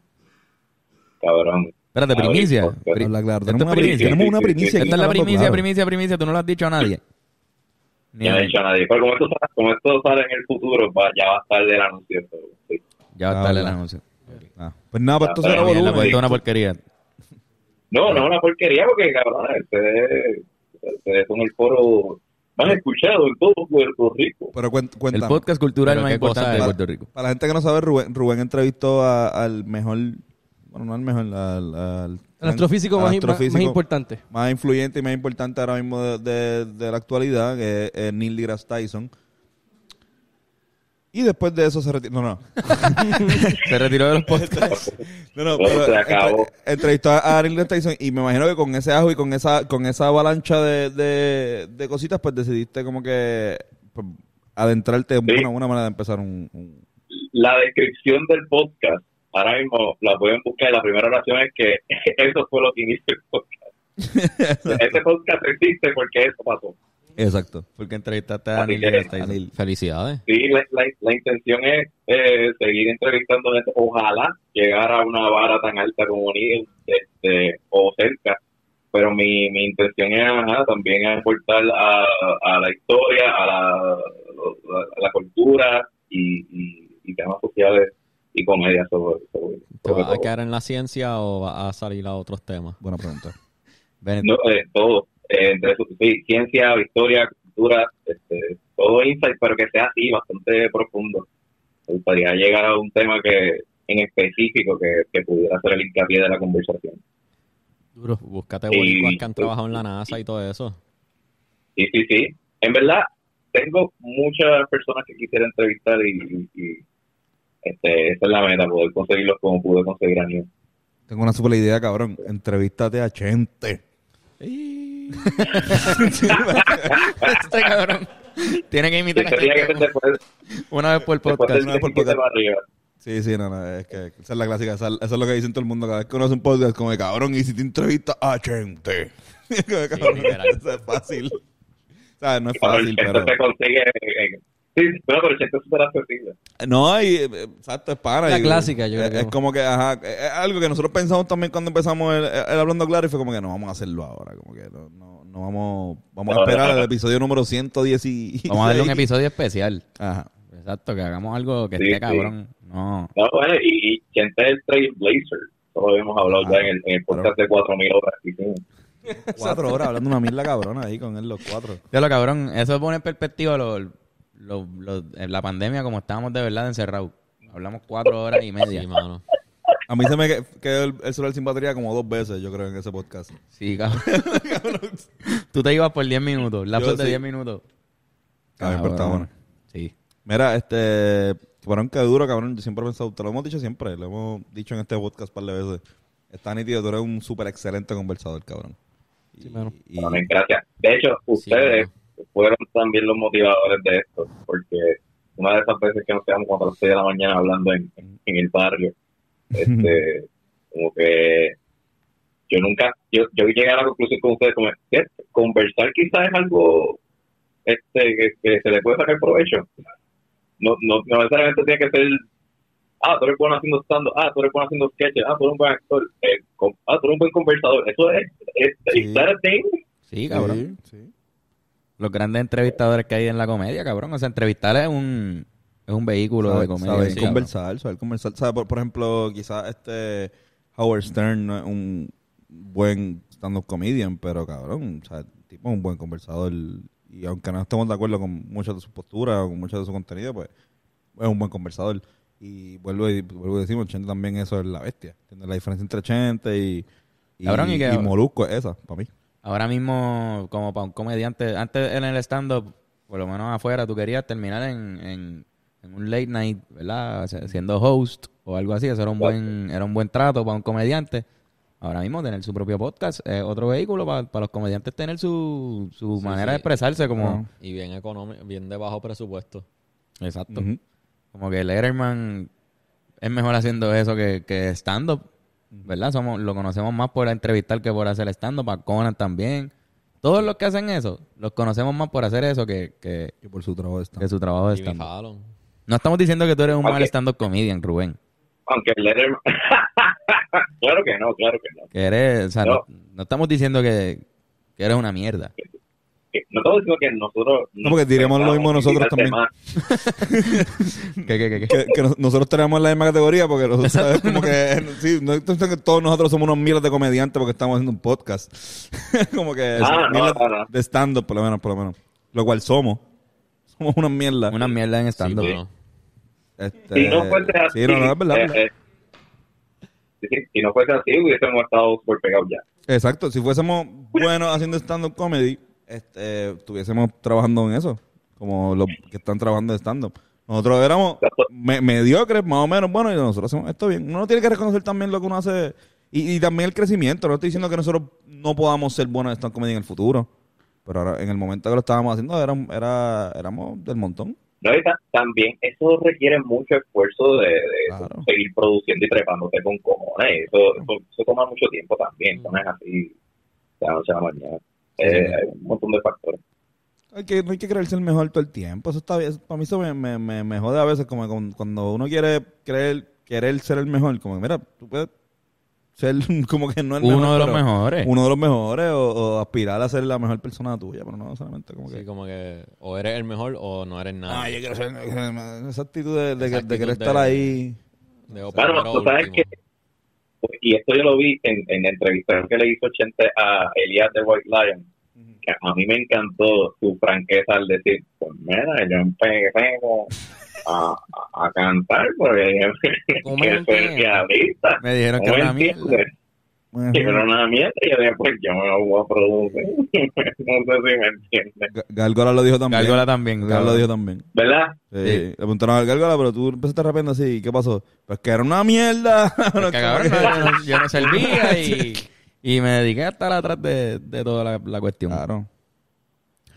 cabrón. Espérate, Abrir primicia. podcast. Pri- Habla claro. Esto Tenemos es una primicia. primicia. Tenemos una Sí, sí, primicia sí. aquí. Esta es la hablando primicia, claro. primicia, primicia. Tú no lo has dicho a nadie. Ni Ya a no he mí. dicho a nadie. Pero como esto, sa- como esto sale en el futuro, va- ya va a estar el anuncio. pero sí. Ya va a Ah, estar el verdad. anuncio. Ah, pues nada, pues Ya, esto pero será bien, La volumen. vuelta una porquería. No, no es una porquería porque, cabrón, ustedes, ustedes son el foro más escuchado en todo Puerto Rico. Pero cuen- El cuéntame. podcast cultural Pero más qué cosa importante de es. Puerto Rico. Para la gente que no sabe, Rubén, Rubén entrevistó a- al mejor... Bueno, no al mejor, al... al El astrofísico al más, más- astrofísico más importante. más influyente y más importante ahora mismo de, de- de la actualidad, que es eh, Neil deGrasse Tyson. Y después de eso se retiró. No, no. Se retiró de los podcasts. No, no, Todo pero se acabó. entre- entrevistó a Neil deGrasse Tyson y me imagino que con ese ajo y con esa con esa avalancha de, de, de cositas, pues decidiste como que pues, adentrarte Sí. una, una manera de empezar un... un- La descripción del podcast, ahora mismo la pueden buscar. La primera oración es que eso fue lo que inició el podcast. Este podcast existe porque eso pasó. Exacto. Porque entrevistaste a Así Neil que- deGrasse A Tyson. Neil. felicidades. Sí, la, la, la intención es eh, seguir entrevistando gente. Ojalá llegar a una vara tan alta como Neil, este, o cerca. Pero mi, mi intención es ajá, también aportar a, a la historia, a la, a la cultura y, y, y temas sociales y comedia sobre, sobre, ¿Te sobre vas a todo. quedar en la ciencia o vas a salir a otros temas? Buena pregunta. Ven, No, eh, todo. Eh, entre su- sí, ciencia, historia, cultura, este, todo insight, pero que sea así, bastante profundo. Me gustaría llegar a un tema que en específico que, que pudiera ser el hincapié de la conversación. Duro. Búscate Y- boricuas que han trabajado en la NASA y todo eso. Sí, sí, sí. En verdad, tengo muchas personas que quisiera entrevistar y, y, y, este, esa es la meta, poder conseguirlos como pude conseguir a Neo. Tengo una super idea, cabrón. Entrevístate a Chente. este cabrón. Tiene que imitar a Tenía que ser gente después, una vez por después podcast. del una vez por diecisiete podcast. para arriba. Sí, sí, no, no, es que esa es la clásica, esa- eso es lo que dicen todo el mundo cada vez que uno hace un podcast, como de cabrón, y si te entrevistas a Chente. Como de, cabrón, literal. eso es fácil. O sea, no es Y cuando el fácil, Chente pero... se consigue... eh, sí, bueno, pero el Chente es súper accesible. No, y, eh, exacto, es para. La y- clásica, yo es, creo que- es como que, ajá, es algo que nosotros pensamos también cuando empezamos el, el Hablando Claro y fue como que no vamos a hacerlo ahora, como que no, no, no vamos, vamos a esperar el episodio número ciento diez y... Vamos a darle un episodio especial. Ajá. Exacto, que hagamos algo que Sí, esté sí. cabrón. No. No, bueno, y, y Chente es el Trailblazer. Eso lo habíamos hablado Ah, ya en el, en el podcast de cuatro mil horas. Y sí. Cuatro horas hablando una mierda cabrona ahí con él los cuatro. Ya lo cabrón, eso pone en perspectiva lo, lo, lo- la pandemia como estábamos de verdad encerrados. Hablamos cuatro horas y media. Sí, mano. A mí se me que- quedó el, el celular sin batería como dos veces, yo creo, en ese podcast. Sí, cabrón. Tú te ibas por diez minutos, lapsos Yo de sí. diez minutos. Cabrón, pero está bueno. Sí. Mira, este... Cabrón, qué duro, cabrón. Yo siempre he pensado... Te lo hemos dicho siempre. Lo hemos dicho en este podcast un par de veces. Está nítido. Tú eres un súper excelente conversador, cabrón. Sí, mano. Y, Amén, gracias. De hecho, ustedes fueron también los motivadores de esto, porque una de esas veces que nos quedamos como a las seis de la mañana hablando en, en el barrio, este, como que yo nunca, yo, yo llegué a la conclusión con ustedes, como que conversar quizás es algo este que, que se le puede sacar provecho. No, no, no necesariamente tiene que ser, ah, tú eres bueno haciendo stand-up, ah, tú eres bueno haciendo sketches, ah, tú eres un buen actor, eh, con, ah, tú eres un buen conversador. Eso es, es, Sí. is that a thing? Sí, cabrón. Sí, sí. Los grandes entrevistadores que hay en la comedia, cabrón. O sea, entrevistar es un, es un vehículo Saber- de comedia. saber sí, conversar, saber conversar. ¿Sabes? Por, por ejemplo, quizás este Howard Stern no es un buen stand-up comedian, pero cabrón, o sea, el tipo es un buen conversador. Y aunque no estemos de acuerdo con muchas de sus posturas o con mucho de su contenido, pues es un buen conversador. Y vuelvo y, vuelvo y decimos, Chente también eso es la bestia. ¿Entiendes? La diferencia entre Chente y, y, Cabrón, y que- y Molusco es esa, para mí. Ahora mismo, como para un comediante, antes en el stand-up, por lo menos afuera, tú querías terminar en, en, en un late night, ¿verdad? O sea, siendo host o algo así. Eso era un buen, era un buen trato para un comediante. Ahora mismo tener su propio podcast es otro vehículo para, para los comediantes tener su, su Sí, manera de sí. expresarse como... Ajá. Y bien económico, bien de bajo presupuesto. Exacto. Ujú. Como que Letterman es mejor haciendo eso que, que stand-up, ¿verdad? Somos, lo conocemos más por entrevistar que por hacer stand-up. A Conan también. Todos los que hacen eso, los conocemos más por hacer eso que, que, Que por su trabajo está. que su trabajo de Jimmy stand-up. Fallon. No estamos diciendo que tú eres un Ok. mal stand-up comedian, Rubén. Aunque el Letterman... claro que no, claro que no. Que eres, o sea, no, No. no estamos diciendo que, que eres una mierda. Que- No estamos diciendo que nosotros... No, porque diríamos lo mismo nosotros también. ¿Qué, qué, qué, qué? que, que nos- nosotros tenemos la misma categoría porque nosotros sabes como que sí, no entonces que todos nosotros somos unos mierdas de comediantes porque estamos haciendo un podcast. Como que Ah, somos no, mierdas no, no. de stand-up por lo menos, por lo menos. Lo cual somos. Somos unas mierdas. Una mierda en Sí, stand-up. mano. Este, Si no fuese así... sí, no, no, es verdad. eh, es verdad. eh, sí, sí, si no fuese así, hubiésemos estado súper pegados ya. Exacto, si fuésemos buenos haciendo stand-up comedy, este, estuviésemos trabajando en eso, como los que están trabajando de stand-up. Nosotros éramos me- mediocres, más o menos, bueno, y nosotros hacemos esto bien. Uno tiene que reconocer también lo que uno hace y, y también el crecimiento. No estoy diciendo que nosotros no podamos ser buenos de stand-up comedy en el futuro, pero ahora, en el momento que lo estábamos haciendo, era, era, éramos del montón. No, y ta- también eso requiere mucho esfuerzo de, de Claro. seguir produciendo y trepándote con cojones. Eso, eso, eso toma mucho tiempo también. Eso no es así de la noche a la mañana. Eh, hay un montón de factores. Hay que, no hay que creerse el mejor todo el tiempo. Eso está bien. Para mí eso me, me, me, me jode a veces como con- cuando uno quiere creer, querer ser el mejor. Como, mira, tú puedes ser como que no el Uno mejor, de los pero mejores. Uno de los mejores o, o aspirar a ser la mejor persona tuya, pero no solamente como que... Sí, como que o eres el mejor o no eres nada. Ah, yo quiero ser... Esa actitud de, de, Esa de querer actitud estar de- ahí... De o Bueno, primero tú o sabes último. que, y esto yo lo vi en, en la entrevista que le hizo Chente a Elías de White Lion, que a mí me encantó su franqueza al decir, pues mira, yo empecé como a, a, a cantar porque ¿Cómo que soy entiendes? realista. Me dijeron que ¿Cómo era una mierda. entiendes? Ujú. Que era una mierda y yo dije, pues yo me lo voy a producir. No sé si me entiendes. Ga- Gárgola lo dijo también. Gárgola también, Gárgola lo cabrón. dijo también. ¿Verdad? Sí. Sí. Le preguntaron al Gárgola, pero tú empezaste rapeando así. ¿Qué pasó? Pues que era una mierda. Porque, cabrón, no, yo, no, yo no servía y, y me dediqué a estar atrás de, de toda la, la cuestión. Claro.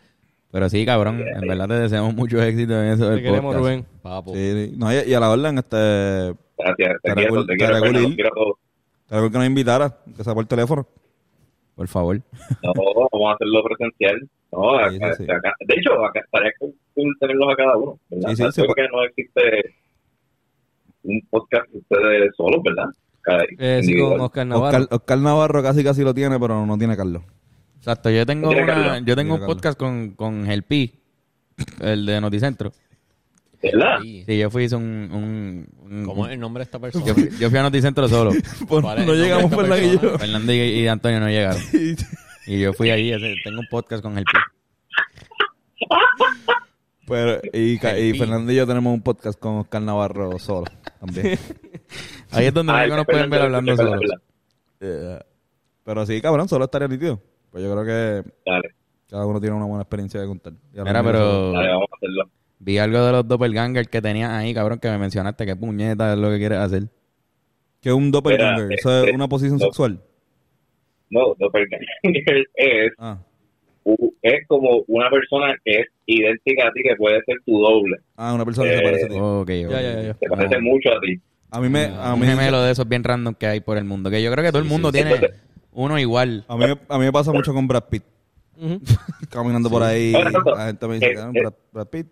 Pero sí, cabrón, en verdad te deseamos mucho éxito en eso del Te queremos, podcast. Rubén. Papo. Sí, sí. No, y, y a la orden, este... Gracias, te Estaría quiero, cool- te quiero, estaría Fernan, cool los ir. quiero a todos. Claro que nos invitara, que sea por teléfono. Por favor. No, vamos a hacerlo presencial. No, Sí, acá, sí, sí. acá- de hecho, acá estaría cool tenerlos a cada uno, ¿verdad? Sí, sí, Creo se puede. que no existe un podcast de ustedes solos, ¿verdad? Cada- Eh, sí, con individual. Oscar Navarro. Oscar, Oscar Navarro casi casi lo tiene, pero no tiene Carlos. Exacto, yo tengo Tiene una, Carlos. yo tengo Tiene un Carlos. podcast con, con Gelpi, el de Noticentro. ¿Verdad? Sí. Sí, yo fui hice un, un, un- ¿Cómo es el nombre de esta persona? yo, fui, yo fui a Noticentro solo. Pues ¿Cuál es no el nombre llegamos de por esta la que yo. persona? Fernando y, y Antonio no llegaron. Y yo fui ahí, ese- tengo un podcast con Gelpi. Pero, y, Ca- y El pi. Fernando y yo tenemos un podcast con Oscar Navarro solo también. Ahí es donde Ah, luego nos pueden ver hablando es verdad, solos. es verdad. Eh, pero sí, cabrón, solo estaría nítido. Pues yo creo que Dale, cada uno tiene una buena experiencia de contar. Y a lo Mira, mejor pero dale, vamos a hacerlo. vi algo de los doppelgangers que tenías ahí, cabrón, que me mencionaste. ¿Qué puñeta es lo que quieres hacer? que es un doppelganger, Mira, eso es este, una posición no. sexual. No, doppelganger es, Ah, u- es como una persona que es idéntica a ti, que puede ser tu doble. ah una persona que se Eh, parece a ti. Ok, ok. Ya, ya, ya. Se parece Como mucho a ti. A mí me, a un mí, gemelo de esos bien random que hay por el mundo. Que yo creo que todo el mundo tiene uno igual. a mí, me- a mí me pasa mucho con Brad Pitt. Ujú. Caminando por ahí, Ahora, Tato, la gente me dice, eh, "Cabrón, eh. Brad, Brad Pitt.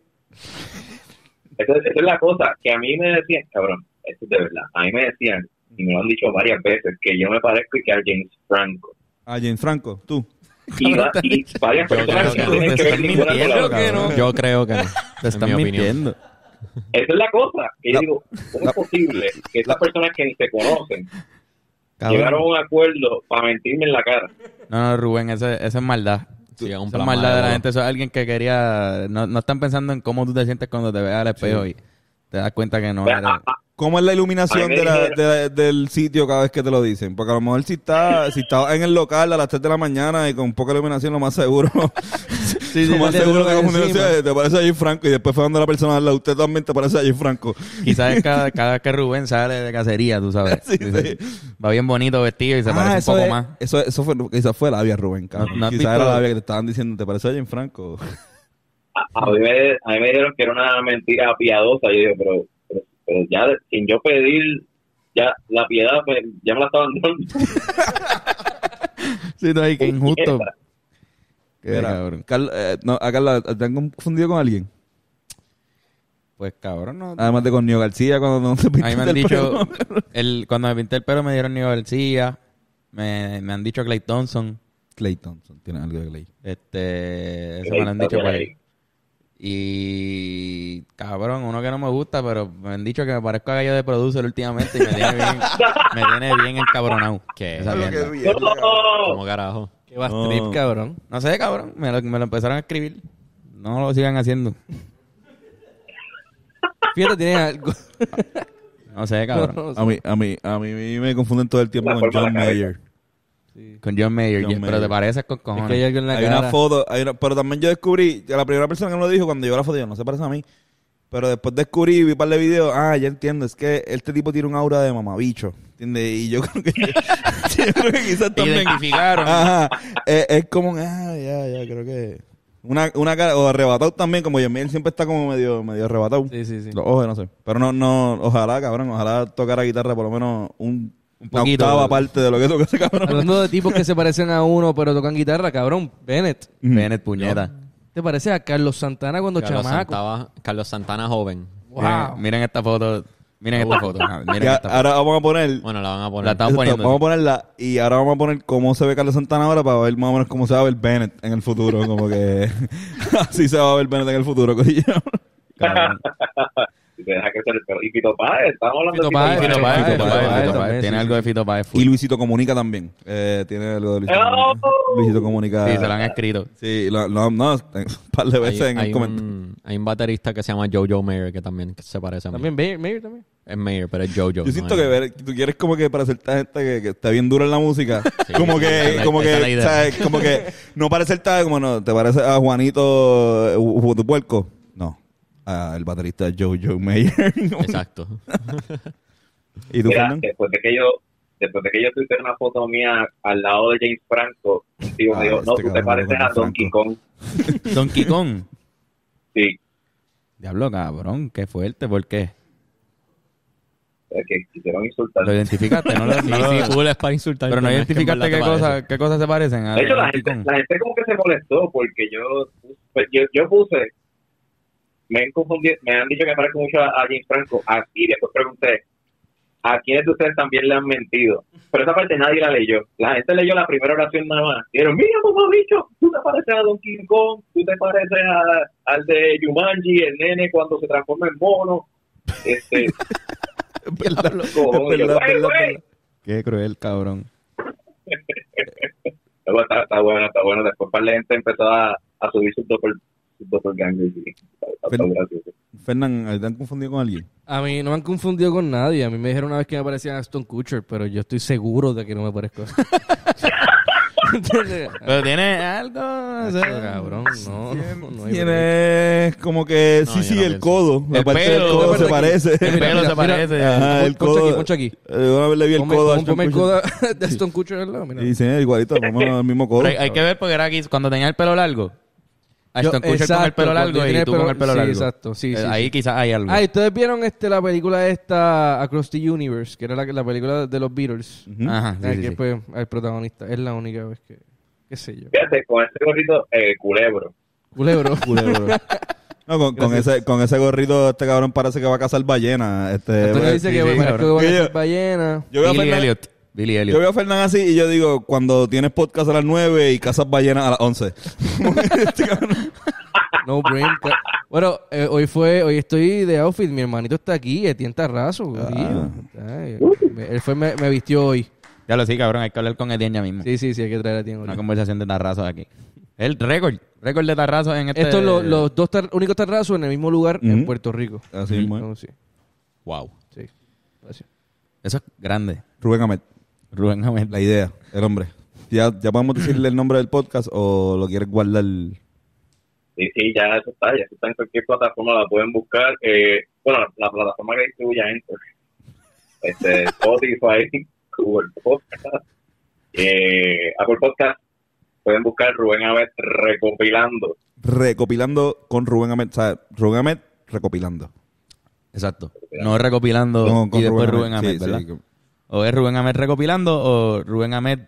Esa, esa es la cosa, que a mí me decían, cabrón, esto es de verdad, a mí me decían, y me lo han dicho varias veces, que yo me parezco que a James Franco. Ah, James Franco, tú. Y, va- y varias Yo personas creo que no que tienen te que ver están ninguna con la mintiendo, otra. que no. Yo creo que no. Te en están mi opinión. mintiendo. Esa es la cosa, que yo La- digo, ¿cómo es posible que estas personas que ni se conocen Cabrón. llegaron a un acuerdo para mentirme en la cara? No, no, Rubén, eso, eso es maldad. Sí, es un Eso es plan maldad de la malévolo. gente. Eso es alguien que quería... No, no están pensando en cómo tú te sientes cuando te ves al espejo y te das cuenta que no Vea, eres... a- a- ¿Cómo es la iluminación A mí me de la- dijeron- de la- del sitio cada vez que te lo dicen? Porque a lo mejor si está, si está en el local a las tres de la mañana y con poca iluminación, lo más seguro. Sí, sí, lo más te seguro toca que como encima. decía, te parece a Jay Franco y después fue donde la persona al lado, usted también te parece a Jay Franco. Quizás es cada, cada vez que Rubén sale de cacería, tú sabes. Sí, Dice, sí. Va bien bonito vestido y se parece un eso poco es- más. Eso, eso fue, quizás fue labia, Rubén. cabrón. No- no has quizás visto- era labia que te estaban diciendo, ¿te parece a Jay Franco? a, a mí me, a mí me dijeron que era una mentira piadosa. Yo digo, pero, pero, pero ya de- sin yo pedir, ya la piedad me- ya me la estaban dando. Sí, no, hay que injusto. Qué Mira, cabrón. Carl- eh, no, a Carla, ¿te han confundido con alguien? Pues cabrón, no. Además de con Nio García cuando no te A mí me pintaste han el dicho, pelo. el, cuando me pinté el pelo me dieron Nio García, me, me han dicho Clay Thompson, Clay Thompson, tiene algo de Clay. este, eso Clay me lo han dicho por Thompson. ahí. Y cabrón, uno que no me gusta, pero me han dicho que me parezco a Gallo de Producer últimamente y me tiene bien, me tiene bien encabronado. ¿Qué? Esa Lo que mierda. vi. ¿Cómo carajo? Qué va No. trip, cabrón. No sé, cabrón, me lo, me lo empezaron a escribir. No lo sigan haciendo. Fíjate, tienes algo. No sé, cabrón. A mí, a mí, a mí me confunden todo el tiempo La con forma de John la cabeza. Mayer. Con John Mayer, John y- pero Mayer. te pareces con Es cojones. que hay algo en la Hay cara. una foto, hay una- pero también yo descubrí, que la primera persona que me lo dijo cuando yo la foto, yo no se parece a mí. Pero después descubrí y vi un par de videos, ah, ya entiendo, es que este tipo tiene un aura de mamabicho, ¿entiendes? Y yo creo que, yo creo que quizás también... Identificaron. Ajá, es, es como, ah, ya, ya, creo que... Una, una cara, o arrebatado también, como yo, él siempre está como medio, medio arrebatado. Sí, sí, sí. Los ojos, no sé. Pero no, no, ojalá, cabrón, ojalá tocara guitarra por lo menos un, Un una poquito. octava parte de lo que toca ese cabrón. Hablando de tipos que se parecen a uno, pero tocan guitarra, cabrón. Bennett. Bennett, puñeta. ¿Te parece a Carlos Santana cuando Carlos chamaco? Santana, Carlos Santana joven. Wow. Miren, miren esta foto. Miren esta foto. ah, Miren Ya, esta foto. ahora vamos a poner... Bueno, la van a poner. La estamos Esto, poniendo. vamos a ponerla y ahora vamos a poner cómo se ve Carlos Santana ahora para ver más o menos cómo se va a ver Bennett en el futuro. Como que así se va a ver Bennett en el futuro, corillo. Cabrón. Y te deja que ser el perro. Y Fito Páez, estamos hablando Fito de Páez, Fito Páez, Fito Fito Páez, Páez, Fito Fito Páez. Páez, Tiene sí, algo de sí. Fito Páez. full. Y Luisito Comunica también. Eh, tiene algo de Luisito ¡Oh! Comunica. Luisito Comunica. Sí, se lo han escrito. Sí, lo- no, no, un par de veces hay, en hay el comentario. un, hay un baterista que se llama Jojo Mayer que también se parece a mí. También Mayer, Mayer también. Es Mayer, pero es Jojo. Yo no siento es- que ver, tú quieres como que para acertar gente que, que está bien dura en la música, Sí, como sí, esa es que, la- como esa es la que, idea. ¿sabes? Como que no parecerte como no, te parece a Juanito uh, tu puerco, no, a el baterista Joe Joe Mayer. Exacto. ¿Y tú, Mira, Fernando? después de que yo después de que yo tuve una foto mía al lado de James Franco, un tío Ah, me dijo, no, este tú te cabrón, pareces a James Donkey Franco. Kong. Donkey Kong. Sí, Diablo, cabrón, qué fuerte, ¿por qué? es que quisieron insultar. ¿Lo identificaste? No lo, Sí, no lo- sí, cool es para insultar. pero no es que en identificaste verdad qué, te cosa, parece. qué cosas se parecen a De hecho, la Donkey gente, Kong. la gente como que se molestó porque yo, pues, yo, yo puse, me han confundido, me han dicho que me parezco mucho a, a James Franco, a- y después pregunté, ¿a quiénes de ustedes también le han mentido? Pero esa parte nadie la leyó. La gente leyó la primera oración nada más. Dijeron, mira, mamá bicho, tú te pareces a Donkey Kong, tú te pareces a, al de Jumanji, el nene cuando se transforma en mono. Este, Es verdad, cojones, es verdad, güey, es verdad, güey. es verdad. Qué cruel, cabrón. Luego está, está bueno, está bueno. Después para la gente empezó a, a subir sus doppel, sus doppelgangers y está, está Pero- gracioso. Fernán, ¿te han confundido con alguien? A mí no me han confundido con nadie. A mí me dijeron una vez que me parecía a Aston Kutcher, pero yo estoy seguro de que no me parezco. ¿Entiendes? Pero tiene algo, o sea, Pero, cabrón, no, no, no hay break. Tienes como que, No, sí, yo sí, no el pienso. codo. La El parte del pelo, codo el se pelo parece. el Mira, pelo mira, se parece. mira. Ajá, el Poncho codo. aquí, poncho aquí. Eh, una vez le vi el Ponme, codo a pon- Ashton ponme el Kutcher. codo de Aston Kutcher al lado, mira. Y sí, igualito, vamos al mismo codo. Pero hay, hay que ver porque era aquí cuando tenía el pelo largo. Ashton Yo- Kutcher con el exacto, pelo largo cuando tiene y el tú pelo- con el pelo sí, largo. exacto, sí, Eh, sí, Ahí sí. quizás hay algo. Ah, ¿y ustedes vieron este, la película esta Across the Universe, que era la, la película de los Beatles. Ujú. Ajá, sí, Ah, sí, que sí. pues el protagonista es la única vez que, qué sé yo. Fíjate, con ese gorrito, eh, culebro. Culebro. Culebro. No, con, con ese, con ese gorrito este cabrón parece que va a cazar ballena. Este, Antonio dice sí, que sí, me parezco cabrón. que voy a Yo- ser ballena. Yo veo a Billy Fernán- Elliot. Billy Yo Elliot. veo a Fernán así y yo digo, cuando tienes podcast a las nueve y cazas ballenas a las once. Este cabrón. No brain. ca- Bueno, eh, hoy fue, hoy estoy de outfit. Mi hermanito está aquí, Etienne Tarrazo. corillo. Ay, me- él fue, me, me vistió hoy. Ya lo sí, cabrón. Hay que hablar con Etienne ya mismo. Sí, sí, sí, hay que traer a Etienne. Una hoy. conversación de tarrazos aquí. El récord. Récord de tarrazos en este... Estos son los, los dos tar- únicos tarrazos en el mismo lugar en Ujú. Puerto Rico. Así mismo. No, sí, Wow. sí. Gracias. Eso es grande. Rubén Ahmed, Rubén Ahmed. la idea, el hombre. ¿Ya, ¿Ya podemos decirle el nombre del podcast o lo quieres guardar? Sí, sí, ya eso está, ya eso está en cualquier plataforma, la pueden buscar. Eh, bueno, la, la plataforma que distribuye Anchor. Este, Spotify, Google Podcast, eh, Apple Podcast, pueden buscar Rubén Ahmed recopilando. Recopilando con Rubén Ahmed. O sea, Rubén Ahmed recopilando. Exacto. No es recopilando Con- con y después Rubén Ahmed, Sí, ¿verdad? sí, que- O es Rubén Ahmed recopilando o Rubén Ahmed...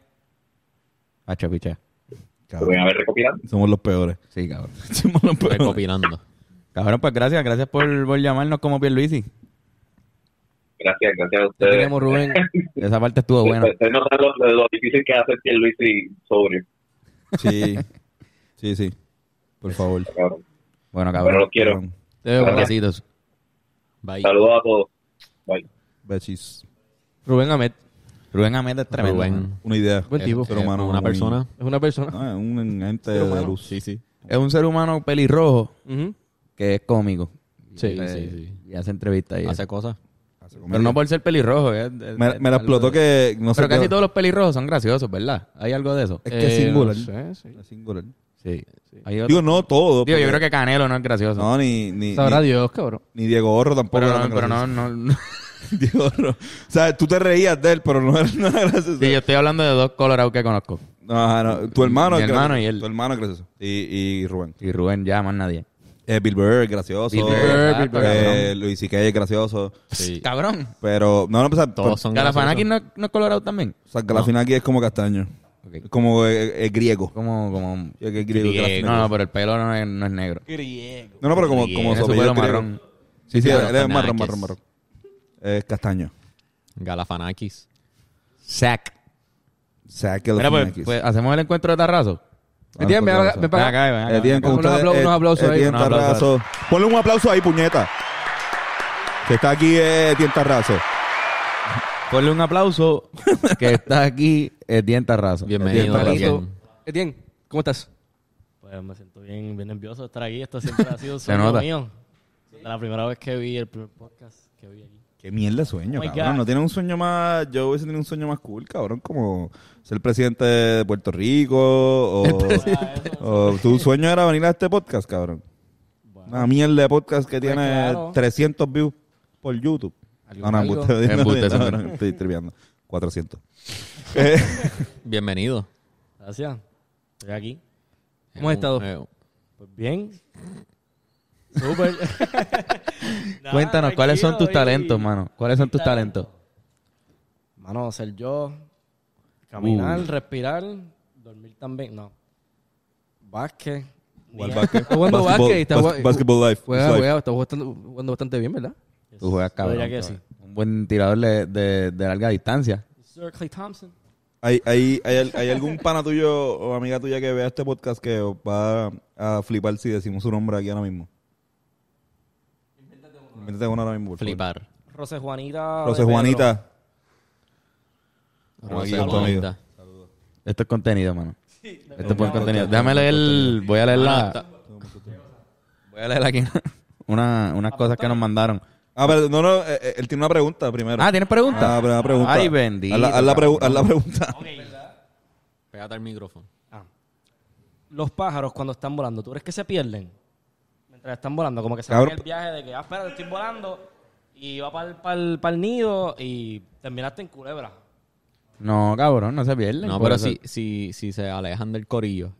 Hacha, picha. cabrón, Rubén Ahmed recopilando. somos los peores. Sí, cabrón. Somos los peores. Recopilando. Cabrón, pues gracias. Gracias por, por llamarnos como Pierluisi. Gracias, gracias a Te ustedes. queremos, Rubén. Esa parte estuvo buena. Ustedes no saben lo, lo difícil que hace el Luis y sobrio. Sí, sí, sí. Por favor. Cabrón. Bueno, Pero cabrón. los quiero. Cabrón. Te veo, papá. Besitos. Bye. Saludos a todos. Bye. Bechis. Rubén Ahmed. Rubén Ahmed es tremendo. Rubén. Una idea. Buen tipo. Ser humano. Una muy- persona. Es una persona. No, es un ente Ser de humano. luz. Sí, sí. Es un ser humano pelirrojo Ujú. que es cómico. Sí, Eh, sí, sí. Y hace entrevistas. Y Hace eso. cosas. Hace Pero comedia. no por ser pelirrojo. es- es- Me, es me la algo explotó de- que no sé Pero casi qué- todos los pelirrojos son graciosos, ¿verdad? Hay algo de eso. Es que es Eh, singular. no sé, sí. Es singular. Sí. Hay otro- Digo, no todo. Digo, yo porque- creo que Canelo no es gracioso. No, ni, ni, Sabrá ni, Dios, cabrón. ni Diego Gorro tampoco. pero era no, tan pero no, gracioso. no, no. Diego Gorro. O sea, tú te reías de él, pero no era, no era gracioso. Sí, yo estoy hablando de dos colorados que conozco. No, no, tu hermano Mi es hermano gracioso. y él. Tu hermano es gracioso. Y, y Rubén. Y Rubén ya, más nadie. Eh, Bill Burr es gracioso. Bill Burr, Eh, Bill Burr, eh, Luis C K es gracioso. Sí. Cabrón. Pero, no, no, pues, Todos son Galafanakis graciosos. no, no es colorado también. O sea, Galafinakis es como castaño. Ok. Es como eh, es griego. Como, como... Sí, que es griego. Griego. Galafinakis. No, no, pero el pelo no es, no es negro. No, no, pero como, Griego. como Es su su apellido pelo griego. marrón. Sí, sí, él es Galafanakis. marrón, marrón, marrón. Es castaño. Galafanakis. Zach. O sea, Mira, pues, Galafinakis. pues, hacemos el encuentro de Tarrazo. Etienne, ven, acá, ven Ven para acá, acá. ven acá. Etienne, con Unos ustedes, apla- unos eh, aplausos ahí. Etienne Unos aplausos. Tarrazo. Ponle un aplauso ahí, puñeta. Que está aquí eh, Etienne Tarrazo. Ponle un aplauso que está aquí Etienne Tarrazo. Bienvenido. Etienne Etienne. Etienne, Etienne, ¿cómo estás? Pues me siento bien, bien nervioso de estar aquí. Esto siempre ha sido un Se sueño nota. mío. De la primera vez que vi el primer podcast que vi aquí. Qué mierda de sueño, Oh my cabrón. God. No tiene un sueño más... Yo hubiese tenido un sueño más cool, cabrón. Como ser presidente de Puerto Rico o... o tu sueño era venir a este podcast, cabrón. Bueno, Una mierda de podcast que tiene claro. trescientos views por YouTube. Algo, No, no, algo. embuste, Embuste, no, eso no, no. estoy triviando. cuatrocientos. Eh, Bienvenido. Gracias. Estoy aquí. ¿Cómo has estado? Eh, Pues bien. Súper. Nada, Cuéntanos, ¿cuáles son tus tranquilo, talentos, y- mano? ¿Cuáles son tus talentos? Mano, ser yo. Caminar, Uh. respirar, dormir también. No. Básquet. Jugar básquet. Está jugando Basketball- básquet y está bas- jugando- Basketball life. Juega, It's life. juega, está jugando, jugando bastante bien, ¿verdad? Tú juegas cabrón. Podría que sí. Un buen tirador de, de, de larga distancia. Sir Clay Thompson. ¿Hay, hay, hay, ¿Hay algún pana tuyo o amiga tuya que vea este podcast que va a flipar si decimos su nombre aquí ahora mismo? Invéntate uno ahora mismo, por favor. Flipar. Rosé Juanita. Rosé de Pedro. Juanita. Como aquí se con tu amigo. bonita. Esto es contenido, mano. Esto es buen contenido. Déjame leer, el- voy a leer la... Voy a leer aquí una, unas cosas que nos mandaron. Ah, pero no, no, eh, eh, él tiene una pregunta primero. Ah, ¿tienes preguntas? Ah, pero una pregunta. Ay, bendito. Haz la, haz la pregu- cabrón. haz la pregunta. Pégate al micrófono. Ah. Los pájaros cuando están volando, ¿tú crees que se pierden? Mientras están volando, como que se van Cabrón. en el viaje de que, ah, espera, estoy volando y va para el nido y terminaste en culebra. No, cabrón, no se pierden. No, por pero eso- si, si, si se alejan del corillo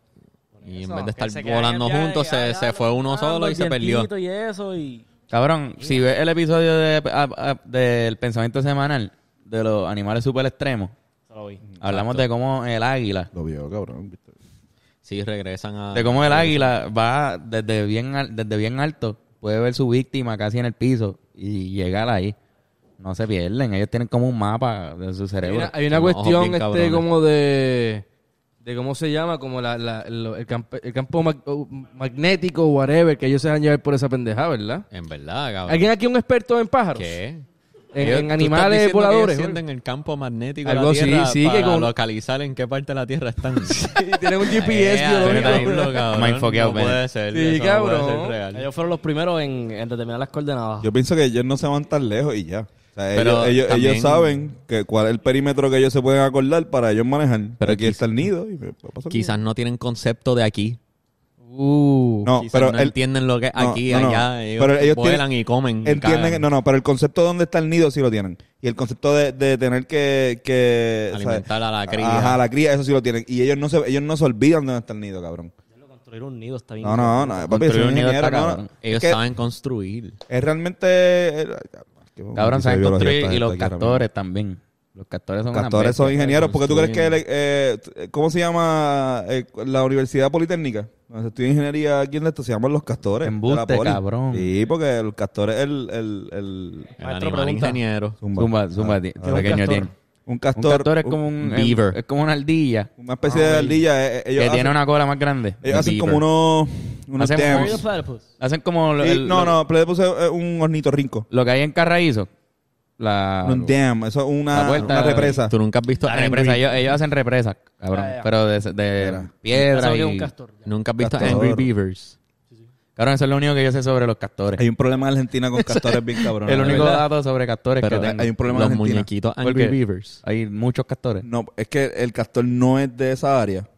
y en Eso, vez de que estar se quedan en volando el viaje, juntos, ah, se, ya, se lo fue uno buscando, solo y el se perdió. vientito y eso y... Cabrón, si ves el episodio de, a- a- del pensamiento semanal de los animales super extremos, Se lo vi. hablamos de cómo el águila, Lo vio, cabrón. Sí, regresan a... de cómo el águila va desde bien, al- desde bien alto, puede ver su víctima casi en el piso y llegar ahí. No se pierden, ellos tienen como un mapa de su Hay cerebro. una, hay una Son ojos cuestión bien este cabrones. como de de cómo se llama, como la, la- lo- el, campo, el campo mag- o magnético o whatever, que ellos se van a llevar por esa pendejada, ¿verdad? En verdad, cabrón. ¿Alguien aquí un experto en pájaros? ¿Qué? En, Ellos- en ¿tú estás animales diciendo que voladores. ellos sienten el campo magnético Algo de la así, Tierra sí, que para con- localizar en qué parte de la Tierra están. Tienen un G P S Eh, biológico. diablo, cabrón. Me enfoqueado, No ven. puede ser. Sí, eso no cabrón. puede ser real. Ellos fueron los primeros en, en determinar las coordenadas. Yo pienso que ellos no se van tan lejos y ya. O sea, Pero ellos, ellos, también- ellos saben que cuál es el perímetro que ellos se pueden acordar para ellos manejar. Pero Pero aquí quiz- está el nido. Y me- me pasó Quizás no tienen concepto de aquí. Uh, No, Quizás pero no él- entienden lo que es no, aquí, no, no. allá. Ellos, Pero ellos vuelan tienen- y comen. y entienden cagan. que, no, no, pero el concepto de dónde está el nido sí lo tienen. Y el concepto de, de tener que, que Alimentar a la cría. Ajá, la cría, eso sí lo tienen. Y ellos no se, ellos no se olvidan de dónde está el nido, cabrón. Construir un nido está bien. No, no, no, papi, Construir soy un nido ingeniero, está no, cabrón. no. Ellos Es que saben construir. Es realmente... es- Cabrón, saben biología construir esta y los gente aquí ahora castores también. Los castores son mismo. unas Castores son bestias. ingenieros. ¿Por qué tú crees que... construyen. el- eh, ¿Cómo se llama eh, la Universidad Politécnica? Donde se estudia ingeniería aquí en esto, se llaman los castores. de la Embuste, poli. cabrón. Sí, porque el castor es el... el, el El Maestro, animal pregunta. ingeniero. zumba. Zumba, zumba, Ah, ti- ah, un pequeño castor? tiene. Un Un castor... castor es como un... beaver. Es como una ardilla Una especie de ardilla. eh, ellos que hacen, tiene una cola más grande. ellos Un hacen beaver. como unos... unos Hacen- dams. Aerial platypus. Hacen como... lo- Sí, el- no, lo- no, platypus es eh, un ornitorrinco. Lo que hay en Carraízo. La... Un dam, eso es una, La puerta- una represa. Tú nunca has visto La Angry- represa. Ellos, ellos hacen represas, cabrón. Ya, ya. Pero de, de Mira. piedra Eso y... que es un castor. Nunca has visto Castor. Angry Beavers. Cabrón, eso es lo único que yo sé sobre los castores. Hay un problema en Argentina con castores bien cabrón. el único ¿verdad? dato sobre castores Pero que tengo. hay un problema en Los Argentina. muñequitos ¿Por Angry qué? Beavers. Hay muchos castores. No, es que el castor no es de esa área.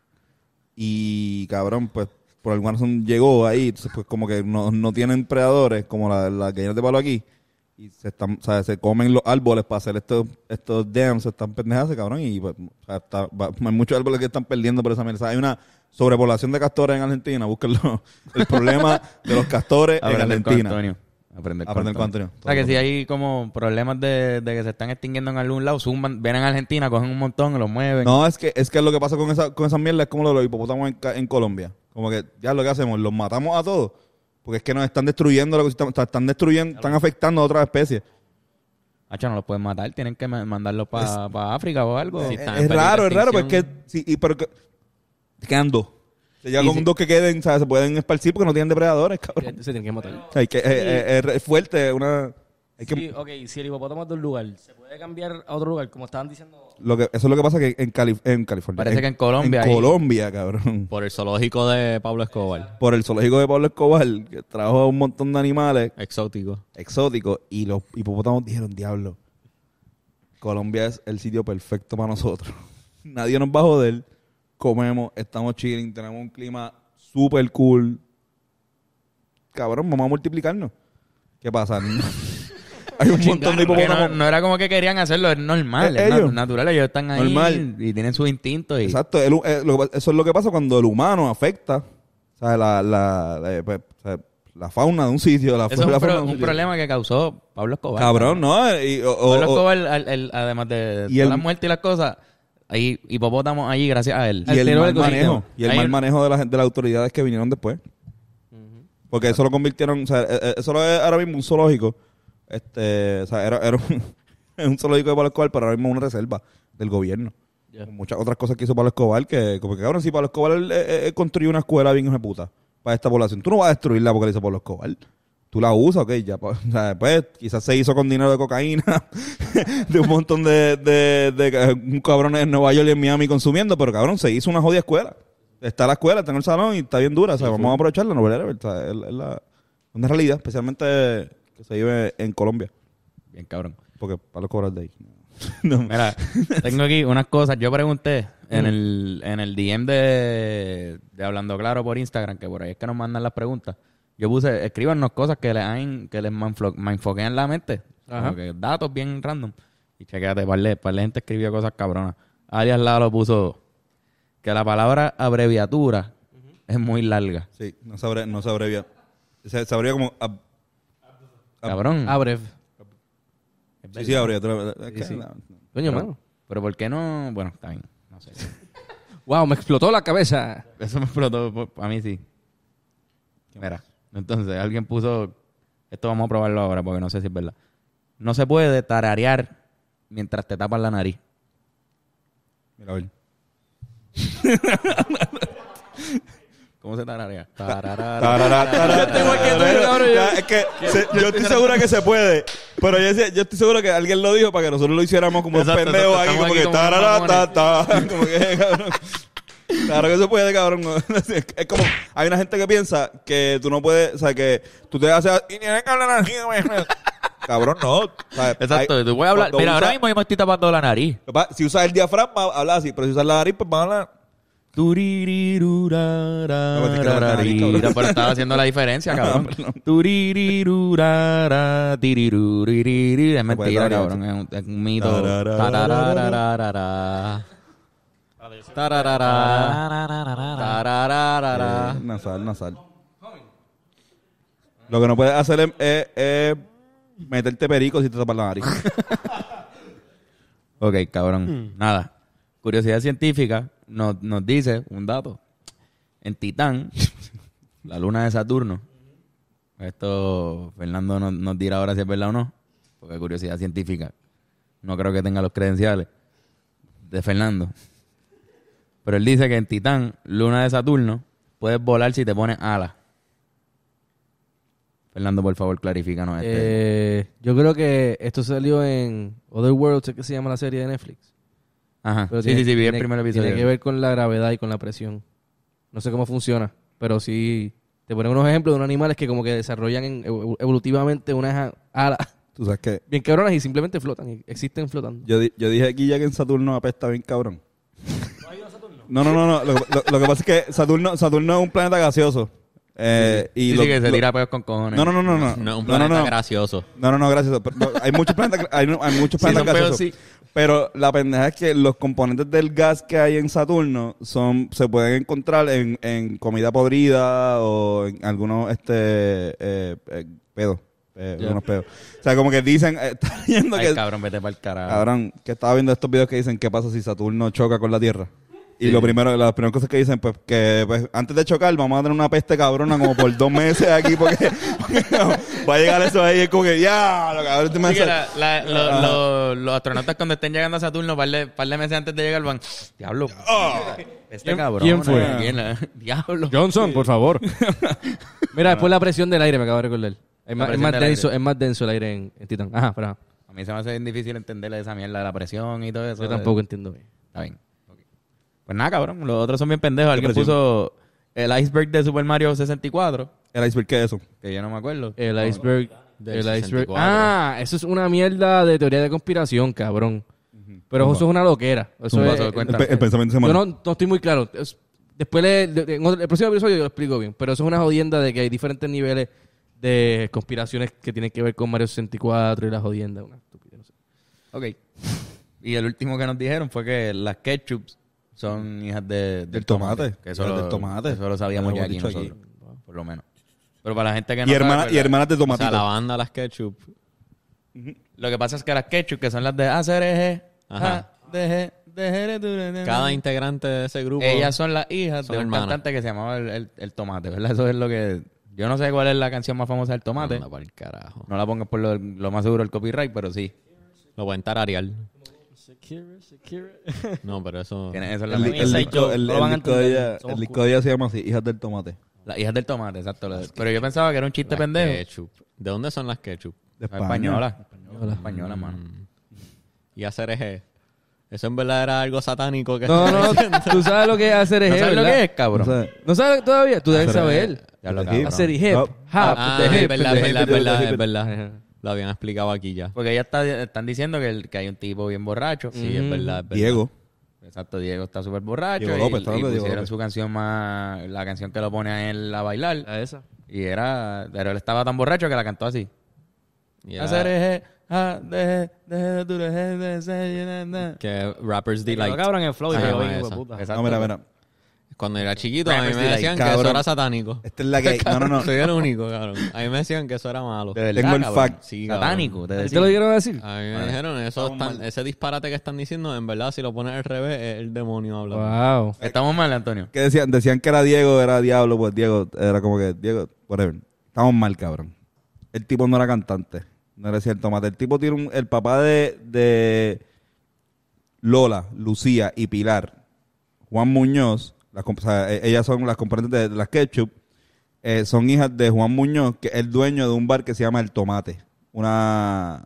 Y cabrón, pues por alguna razón llegó ahí. Entonces, pues como que no, no tienen predadores como la, la gallinas de palo aquí. Y se están, o sea, se comen los árboles para hacer estos, estos dams, están pendejas, cabrón. Y pues, o sea, está- va- hay muchos árboles que están perdiendo por esa mierda. O sea, hay una sobrepoblación de castores en Argentina. Búsquenlo. El problema de los castores en Aprender con Argentina. Antonio. Aprender con Aprender con Antonio. Antonio. O sea, que si hay como problemas de, de que se están extinguiendo en algún lado, zumban, vienen a Argentina, cogen un montón y los mueven. No, es que es que lo que pasa con esa con esa mierda es como lo de los hipopótamos en, ca- en Colombia. Como que ya lo que hacemos, los matamos a todos. Porque es que nos están destruyendo, lo que están, están destruyendo, están afectando a otras especies. Hacho, no los pueden matar, tienen que ma- mandarlos para África o algo. Sí, es están en es peligro de raro, es raro, porque extinción. sí, y, pero que, quedan dos. Se llega Y con si- dos que queden, ¿sabes? Se pueden esparcir porque no tienen depredadores, cabrón. se tienen que matar. O sea, hay que, es, es- es fuerte, es una... Hay que, Sí, ok, si el hipopótamo es de un lugar, ¿se puede cambiar a otro lugar? Como estaban diciendo. lo que, eso es lo que pasa que en, Cali- en California. Parece que en Colombia En hay- Colombia, cabrón. Por el zoológico de Pablo Escobar. Por el zoológico de Pablo Escobar, que trajo un montón de animales Exótico. exóticos y los hipopótamos dijeron, diablo, Colombia es el sitio perfecto para nosotros. Nadie nos va a joder. Comemos, estamos chilling, tenemos un clima súper cool. Cabrón, vamos a multiplicarnos. ¿Qué pasa? hay un montón de Porque no, hipopótamos. no era como que querían hacerlo, es normal, Eh, es ellos. nat- natural, ellos están ahí Normal. y tienen sus instintos. Y... Exacto, el- eh, lo que pa- eso es lo que pasa cuando el humano afecta, o sea, la, la, la, eh, pues, o sea, la fauna de un sitio. La, Eso es la un, fauna pro- de un sitio. problema que causó Pablo Escobar. Cabrón, ¿no? Y, o- o- Pablo o- Escobar, al- el- además de Y todas el- las muertes y las cosas, hay hipopótamos allí gracias a él. y el Alteró mal el ecosistema. manejo. Y el Hay mal un- manejo de, la, de las autoridades que vinieron después. Porque eso lo convirtieron, o sea, eh, eh, eso lo es ahora mismo un zoológico. Este, o sea, era, era un, un zoológico de Pablo Escobar, pero ahora mismo es una reserva del gobierno. Ya. Con muchas otras cosas que hizo Pablo Escobar, que como que cabrón, si Pablo Escobar eh, eh, construyó una escuela bien hijo de puta para esta población, tú no vas a destruirla porque la hizo Pablo Escobar. Tú la usas, ok, ya. pa- O sea, después quizás se hizo con dinero de cocaína, de un montón de, de, de, un cabrón en Nueva York y en Miami consumiendo, pero cabrón, se hizo una jodida escuela. Está la escuela, está en el salón y está bien dura. O sea, vamos a aprovecharla, no whatever, o sea, es, es la, una realidad, especialmente que se vive en Colombia. Bien cabrón. Porque Pablo Escobar es de ahí. No. Mira, tengo aquí unas cosas. Yo pregunté en el, en el D M de, de Hablando Claro por Instagram, que por ahí es que nos mandan las preguntas. Yo puse, escríbanos cosas que les han, que les manflo- manfoquean la mente. Ajá. Como que datos bien random. Y chequéate, par de, par de gente escribió cosas cabronas. Alias Lalo puso que la palabra abreviatura es muy larga. Sí, no se, abre, no se abrevia. Se, se abrevia como... ab- Cabrón. Abrev. sí, sí, abreviatura. Es que sí. la- Coño, Pero, mano. pero ¿por qué no? Bueno, está bien. No sé. Wow, me explotó la cabeza. Eso me explotó. A mí sí. Mira, entonces alguien puso... Esto vamos a probarlo ahora porque no sé si es verdad. No se puede tararear mientras te tapas la nariz. Mira, a ver. ¿Cómo se tararea? Tarara, tarara, Yo estoy igual que tú, tarara. cabrón, yo- Ya, es que se- yo estoy seguro que se puede. Pero yo, decía- yo estoy seguro que alguien lo dijo para que nosotros lo hiciéramos como Exacto, pendejos exacto, aquí, estamos como aquí que como tarara, mamones. ta, ta. Como que, cabrón. Claro que se puede, cabrón. Es como, hay una gente que piensa que tú no puedes, o sea, que tú te haces y tienes que hablar así, güey. Cabrón, no. O sea, Exacto, hay- tú puedes hablar... cuando Mira, ahora usa- mismo yo me estoy tapando la nariz. Si usas el diafragma, habla así. Pero si usas la nariz, pues vas a hablar... Turirirurara, No, tienes que levantar la nariz, cabrón. Mira, pero estaba haciendo la diferencia, cabrón. Turirirurara, tiriruririri. Es mentira, puede cabrón. Es un, es un mito. Tarararararara. Tararara. Tarararara. Eh, nasal, nasal. Lo que no puedes hacer es, es- es meterte perico si te tapas la nariz. Ok, cabrón. Nada. Curiosidad científica nos, nos dice un dato. En Titán, la luna de Saturno, esto Fernando nos, nos dirá ahora si es verdad o no, porque curiosidad científica no creo que tenga los credenciales de Fernando. Pero él dice que en Titán, luna de Saturno, puedes volar si te pones alas. Fernando, por favor, clarifícanos este. Eh, yo creo que esto salió en Other Worlds, ¿es que se llama la serie de Netflix? Ajá. Pero Sí, tiene- sí, sí, vi el tiene- primer episodio. Tiene que ver con la gravedad y con la presión. No sé cómo funciona, pero sí te ponen unos ejemplos de unos animales que como que desarrollan en- evo- evolutivamente unas alas Tú sabes que bien cabronas y simplemente flotan, y existen flotando. yo, di- yo dije aquí ya que en Saturno apesta bien cabrón. No, no, no, no. Lo, lo- lo que pasa es que Saturno, Saturno es un planeta gaseoso. Eh, y Sí, lo- sí, que se lo- tira peos con cojones. No, no, no, no, no. No, un No, no, planeta no. gracioso. No, no, no, gracias. Pero, no, hay muchos planetas, hay, hay muchos Sí, planetas son peos, gaseosos. sí. Pero la pendeja es que los componentes del gas que hay en Saturno son se pueden encontrar en, en comida podrida o en algunos este eh, eh, pedos. Eh, Ya. algunos pedos. O sea, como que dicen, eh, está leyendo Ay, que cabrón, vete para el carajo. cabrón, que estaba viendo estos videos que dicen qué pasa si Saturno choca con la Tierra. Y lo primero, las primeras cosas que dicen, pues, que pues, antes de chocar vamos a tener una peste cabrona como por dos meses aquí porque, porque va a llegar eso ahí y es como que ya, lo cabrón, te me Así que hace- la- la- lo- lo- los astronautas cuando estén llegando a Saturno, par de, par de meses antes de llegar, van, diablo, este ¿Quién- cabrón. quién fue? eh, ¿quién, eh? Diablo. Johnson, por favor. Mira, después la presión del aire, me acabo de recordar. Es más, es presión más del denso, aire. es más denso el aire en, en Titán. Ajá, pero A mí se me hace bien difícil entenderle esa mierda de la presión y todo eso. yo tampoco entiendo bien. Está bien. Ok. Pues nada, cabrón, los otros son bien pendejos. Alguien presión? puso el iceberg de Super Mario sesenta y cuatro, el iceberg, ¿qué es eso? que yo no me acuerdo. El iceberg. Del El iceberg. sesenta y cuatro. Ah, eso es una mierda de teoría de conspiración, cabrón. Pero eso es una loquera. Eso Zumba, es, eso, eh, cuenta. El, pe- el pensamiento yo semanal. no, no estoy muy claro. Es- después, le, de- en otro- el próximo episodio yo lo explico bien. Pero eso es una jodienda de que hay diferentes niveles de conspiraciones que tienen que ver con Mario sesenta y cuatro y la jodienda. Una estupidez, no sé. Ok. Y el último que nos dijeron fue que las ketchups son hijas de, del, Del tomate. Que eso Hijas lo, del tomate. Eso lo sabíamos Lo ya hemos aquí dicho nosotros. Por lo menos. Pero para la gente que no Y, hermana, sabe, y hermanas de O sea, tomatito. la banda, las ketchup. lo que pasa es que las ketchup, que son las de A C R G, Ajá. A, D G, D G, D G, Cada integrante de ese grupo. ellas son las hijas son de un hermanas. cantante que se llamaba el, el, el Tomate, ¿verdad? Eso es lo que... Yo no sé cuál es la canción más famosa del Tomate. Anda pa'l carajo. No la pongas por lo, lo más seguro el copyright, pero sí. Lo pueden tararear. Shakira, Shakira. No, pero eso... Tiene- eso es la El, Muy el inside disco, joke, el, no el lo van a disco de entender, ella, somos el disco cool. de ella se llama así, Hijas del Tomate. Las hijas del tomate, exacto. Pero yo pensaba que era un chiste Las pendejo. ketchup. ¿De dónde son las ketchup? De Son España. Española. Española, española, mano. Y A C R G. Eso en verdad era algo satánico. Que No, no, tú sabes lo que es hacer ¿No sabes lo que es, cabrón? No sé. ¿No sabes todavía? Tú debes saber. Ya lo Hip. cabrón. Hacer hip. No. Hop, Ah, the es hip, verdad, the es hip, verdad, es the verdad, hip. es verdad. Lo habían explicado aquí ya. Porque ya está, están diciendo que, el- que hay un tipo bien borracho. Sí, es verdad, es verdad. Diego. Exacto, Diego está súper borracho. Diego y, López, está y hablando de Diego pusieron López. su canción más... La canción que lo pone a él a bailar. A esa. Y era... Pero él estaba tan borracho que la cantó así. Y era A C R G, A, D G, D G, D G, D G, D G. que Rappers Te quedó Delight. cabrón el flow y Se yo, llama hijo de esa. puta. Exacto. No, mira, mira. Cuando era chiquito, a mí Rappers me Delight. decían que Cabrón. eso era satánico. Esta es la que... No, no, no. Soy el único, cabrón. A mí me decían que eso era malo. De verdad, Tengo el cabrón. fact. Sí, cabrón. Satánico. Te ¿A ti decía. te lo dieron a decir? A mí me dijeron, eso están- ese disparate que están diciendo, en verdad, si lo pones al revés, es el demonio hablando. Wow. Estamos mal, Antonio. Que decían, decían que era Diego, era Diablo, pues Diego era como que Diego, whatever. Estamos mal, cabrón. El tipo no era cantante. No era cierto tomate. El tipo tiene un, el papá de, de Lola, Lucía y Pilar, Juan Muñoz, las, comp- o sea, e- ellas son las componentes de, de las ketchup, eh, son hijas de Juan Muñoz, que es el dueño de un bar que se llama El Tomate. Una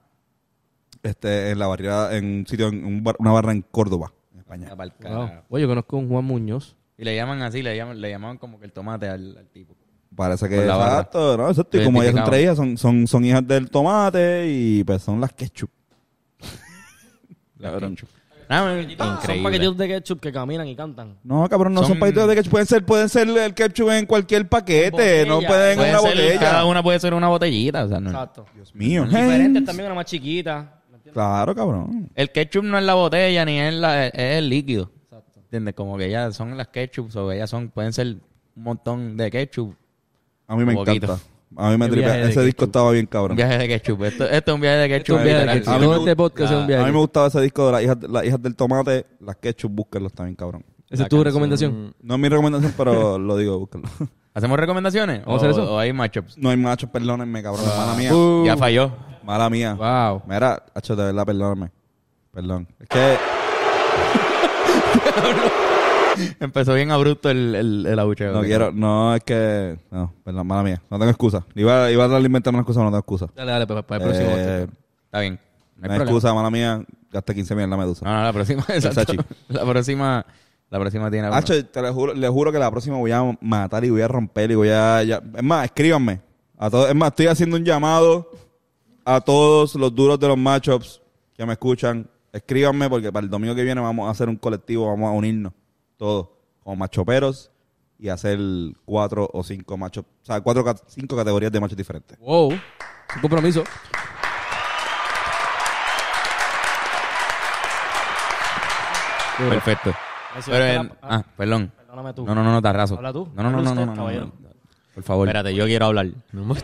este en la barriada, en un sitio, en un bar- una barra en Córdoba, en España. Pa'l Wow. carajo. Oye, yo conozco a un Juan Muñoz. Y le llaman así, le llaman, le llamaban como que el tomate al, al tipo. Parece que Por la barra. exacto, ¿no? Exacto. Y como ellas son Identificado. tres hijas, son, son, son hijas del tomate y pues son las ketchup. Cabrón. Ah, Son Increíble. paquetitos de ketchup que caminan y cantan. No, cabrón, no son, Son- paquetitos de ketchup. Pueden ser, pueden ser el ketchup en cualquier paquete. Botella. No pueden en puede una ser- botella. Cada una puede ser una botellita. O sea, no. Exacto. Dios mío. Diferentes Hey. también, una más chiquita. ¿Me entiendes? Claro, cabrón. El ketchup no es la botella ni es, la, es el líquido. ¿Entiendes? Como que ellas son las ketchup o ellas son, pueden ser un montón de ketchup. A mí me Un poquito. encanta. A mí me Un tripea. viaje de Ese disco ketchup. estaba bien Un cabrón. viaje de ketchup. Esto, esto es un viaje de ketchup. Esto es un viaje de literal. ketchup. A mí Todo me este podcast es un viaje A mí de me ketchup. gustaba ese disco de las hijas, las hijas del tomate. Las ketchup, búsquenlo, está bien cabrón. ¿Esa es tu recomendación? No es mi recomendación, pero lo digo, búsquenlo. ¿Hacemos recomendaciones? ¿Vamos a hacer ¿O- eso? ¿O hay matchups? No hay machos, perdónenme, cabrón. Mala mía. Uh, Ya falló. Mala mía. Wow. Mira, hacho, de verdad, perdóname. Perdón. Es que... Empezó bien abrupto el, el, el abucheo. No quiero, no, es que... No, perdón, mala mía. No tengo excusa. Iba, iba a darle a inventar una excusa, pero no tengo excusa. Dale, dale, para, para el próximo. Eh, Está bien. No hay no hay problema. excusa, mala mía. Gasté quince mil en la medusa. No, no, la próxima. Exacto. Sachi. La próxima. La próxima tiene. Hacho, te le juro, le juro que la próxima voy a matar y voy a romper y voy a... ya- Es más, escríbanme. A todos, es más, estoy haciendo un llamado a todos los duros de los matchups que me escuchan. Escríbanme porque para el domingo que viene vamos a hacer un colectivo, vamos a unirnos todos como machoperos y hacer cuatro o cinco machos, o sea, cuatro, ca- cinco categorías de machos diferentes. Wow. Un compromiso. Perfecto. Eso Pero es en- la- ah, perdón. Perdóname tú. No, no, no, no, Tarrazo. Habla tú. No, no, no, Habla no, no, usted, no, no, caballero. no. Por favor. Espérate, yo quiero hablar. No me-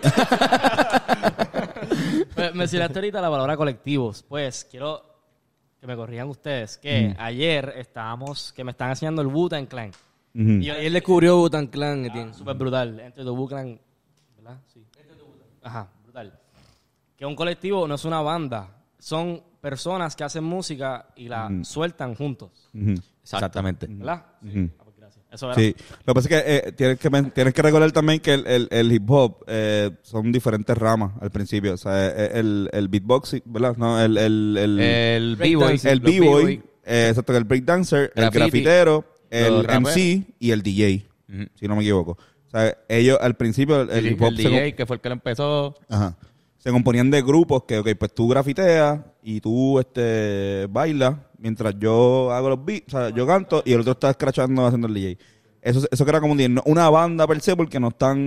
Me, me mencionaste ahorita la palabra colectivos. Pues quiero que me corrijan ustedes que ayer estábamos, que me están enseñando el Wu-Tang Clan. Ujú. Y yo- Y él descubrió Wu-Tang Clan, Etienne. Súper brutal. Entre the Wu-Tang, ¿verdad? Sí. Ajá, brutal. Que un colectivo no es una banda. Son personas que hacen música y la sueltan juntos. Ujú. Exactamente. ¿Verdad? Ujú. Ah, pues gracias. Eso era. Sí, lo que pasa es que eh, tienes que men- tienes que recordar también que el, el, el hip hop eh, son diferentes ramas al principio. O sea, eh, el, el beatboxing, ¿verdad? No, el, el, el, El Break B-Boy. dancing. el los b-boy, eh, exacto, el breakdancer, el Graffiti, grafitero, el los M C raperos. y el D J, Ujú. si no me equivoco. O sea, ellos al principio el, el El, hip hop el se, D J, com- que fue el que lo empezó. ajá, se componían de grupos que, ok, pues tú grafiteas y tú este bailas mientras yo hago los beats, o sea, yo canto y el otro está escrachando haciendo el D J. Eso, eso que era como un- una banda per se porque no están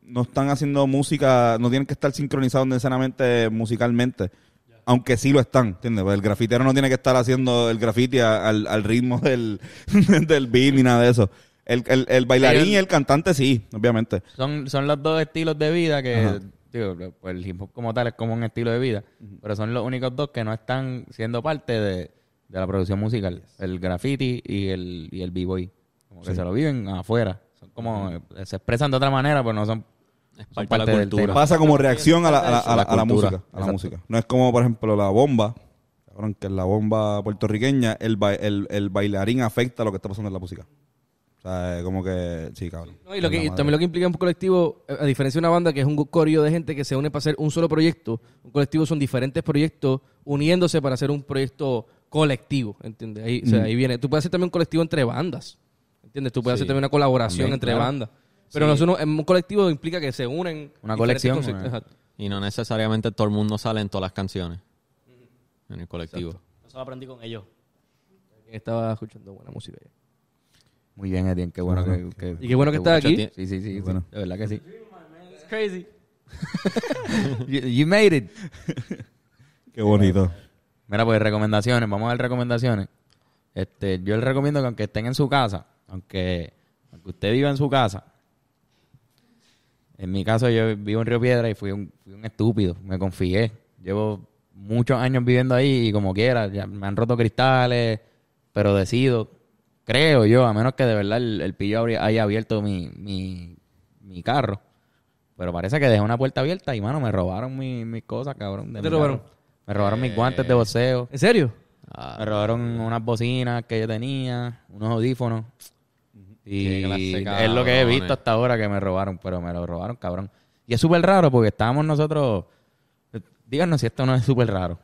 no están haciendo música, no tienen que estar sincronizados necesariamente musicalmente. Aunque sí lo están, ¿entiendes? Pues el grafitero no tiene que estar haciendo el graffiti a- al, al ritmo del, del beat ni nada de eso. El, el, el bailarín y el cantante sí, obviamente. Son, son los dos estilos de vida que, Ajá. digo, pues el hip hop como tal es como un estilo de vida, pero son los únicos dos que no están siendo parte de, de la producción musical. El graffiti y el, y el b-boy. Como que se lo viven afuera. Son como, se expresan de otra manera, pero no son, Es son parte de la del cultura. tema. Pasa como reacción a la, a la, a la- a la cultura. música. A la música. No es como, por ejemplo, la bomba, cabrón, que es la bomba puertorriqueña, el, ba- el, el bailarín afecta lo que está pasando en la música. O sea, eh, como que, sí, cabrón. No, y lo Es la que, y madre. también lo que implica un colectivo, a diferencia de una banda que es un corillo de gente que se une para hacer un solo proyecto, un colectivo son diferentes proyectos uniéndose para hacer un proyecto colectivo, ¿entiendes? Ahí, o sea, Mm. ahí viene. Tú puedes hacer también un colectivo entre bandas, ¿entiendes? Tú puedes Sí, hacer también una colaboración también, entre claro. bandas. Pero Sí. nosotros, en un colectivo implica que se unen. Una diferentes colección, conceptos. ¿no? Exacto. Y no necesariamente todo el mundo sale en todas las canciones. En el colectivo. Eso lo aprendí con ellos. Estaba escuchando buena música ya. Muy bien, Etienne, qué bueno que, que- Y qué bueno que estás mucho aquí. tie- Sí, sí, sí, sí, Bueno. de verdad que sí. It's crazy. You, you made it. Qué bonito. Mira, pues recomendaciones, vamos a ver recomendaciones. Este, yo les recomiendo que aunque estén en su casa, aunque, aunque usted viva en su casa, en mi caso yo vivo en Río Piedra y fui un, fui un estúpido, me confié. Llevo muchos años viviendo ahí y como quiera, ya me han roto cristales, pero decido, creo yo, a menos que de verdad el, el pillo abri- haya abierto mi, mi, mi carro. Pero parece que dejé una puerta abierta y, mano, me robaron mi- mis cosas, cabrón. de ¿Qué te mi robaron? carro. Me robaron mis guantes de boxeo. ¿En serio? Ah, Me robaron unas bocinas que yo tenía, unos audífonos. Y Qué clase de es lo que he visto cabrones. hasta ahora que me robaron, pero me lo robaron, cabrón. Y es súper raro porque estábamos nosotros... Díganos si esto no es súper raro.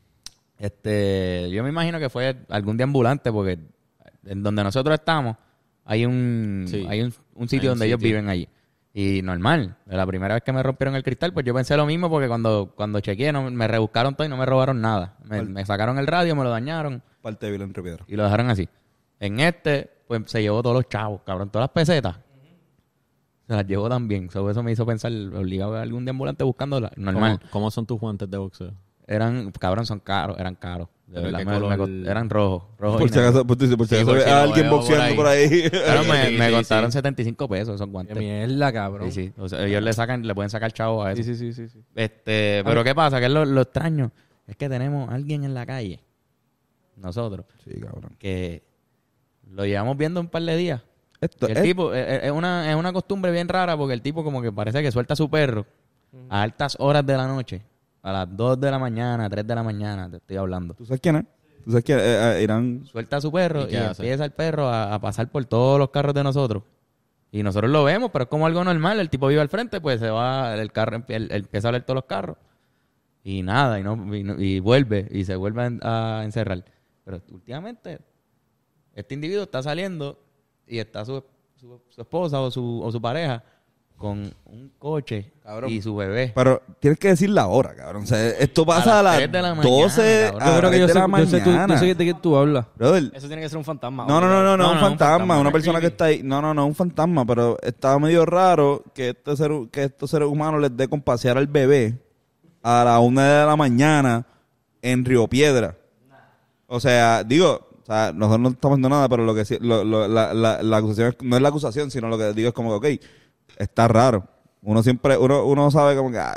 Este, yo me imagino que fue algún día ambulante porque en donde nosotros estamos hay un, Sí. hay un, un sitio Hay un donde ellos sitio. viven allí. Y normal, la primera vez que me rompieron el cristal, pues yo pensé lo mismo porque cuando, cuando chequeé no, me rebuscaron todo y no me robaron nada. Me, me sacaron el radio, me lo dañaron Parte de Vilén Piedra. y lo dejaron así. En este, pues se llevó todos los chavos, cabrón, todas las pesetas. Se las llevó también. So, eso me hizo pensar, obligado a algún de ambulante buscándola. Normal. ¿Cómo, cómo son tus guantes de boxeo? Eran, cabrón, son caros, eran caros. De ¿Pero verdad, qué me- me color? cost- eran rojos. rojos Por y si negros. acaso, por si por si Sí, acaso porque ve lo a alguien veo por boxeando por ahí. Claro, me, Sí, me sí, costaron sí. setenta y cinco pesos esos guantes. Qué mierda, cabrón. Sí, sí. O sea, ellos le sacan, le pueden sacar chavos a eso. Sí, sí, sí, sí, sí. Este, pero ¿qué pasa? Que es lo, lo extraño. Es que tenemos a alguien en la calle, nosotros, Sí, cabrón. que lo llevamos viendo un par de días. Esto Y el es- tipo, es, es una, es una costumbre bien rara porque el tipo como que parece que suelta a su perro a altas horas de la noche. A las dos de la mañana, tres de la mañana, te estoy hablando. ¿Tú sabes quién es? ¿Tú sabes quién es? Eh, eh, Irán. Suelta a su perro ¿Y y, qué hace? empieza el perro a, a pasar por todos los carros de nosotros. Y nosotros lo vemos, pero es como algo normal. El tipo vive al frente, pues se va, el carro empie- él- él empieza a ver todos los carros. Y nada, y, no, y, no- y vuelve, y se vuelve a, en- a encerrar. Pero últimamente, este individuo está saliendo y está su, su, su esposa o su, o su pareja con un coche Cabrón. y su bebé. Pero tienes que decir la hora, cabrón. O sea, esto pasa A a las las tres de la mañana, doce cabrón. a Yo creo que yo tres sé, de la yo sé, tú- mañana. yo sé de qué tú hablas. Brother, Eso tiene que ser un fantasma. no, no, no, no, no, No, un no, un fantasma, fantasma, una no, persona que creepy. está ahí. No, no, no, un fantasma, pero está medio raro que este ser, que estos seres humanos les dé con pasear al bebé a la una de la mañana en Río Piedra. O sea, digo, o sea, nosotros no estamos haciendo nada, pero lo que sí- lo, lo- la, la, la acusación es- no es la acusación, sino lo que digo es como que, ok, está raro. Uno siempre, uno, uno sabe como que ah,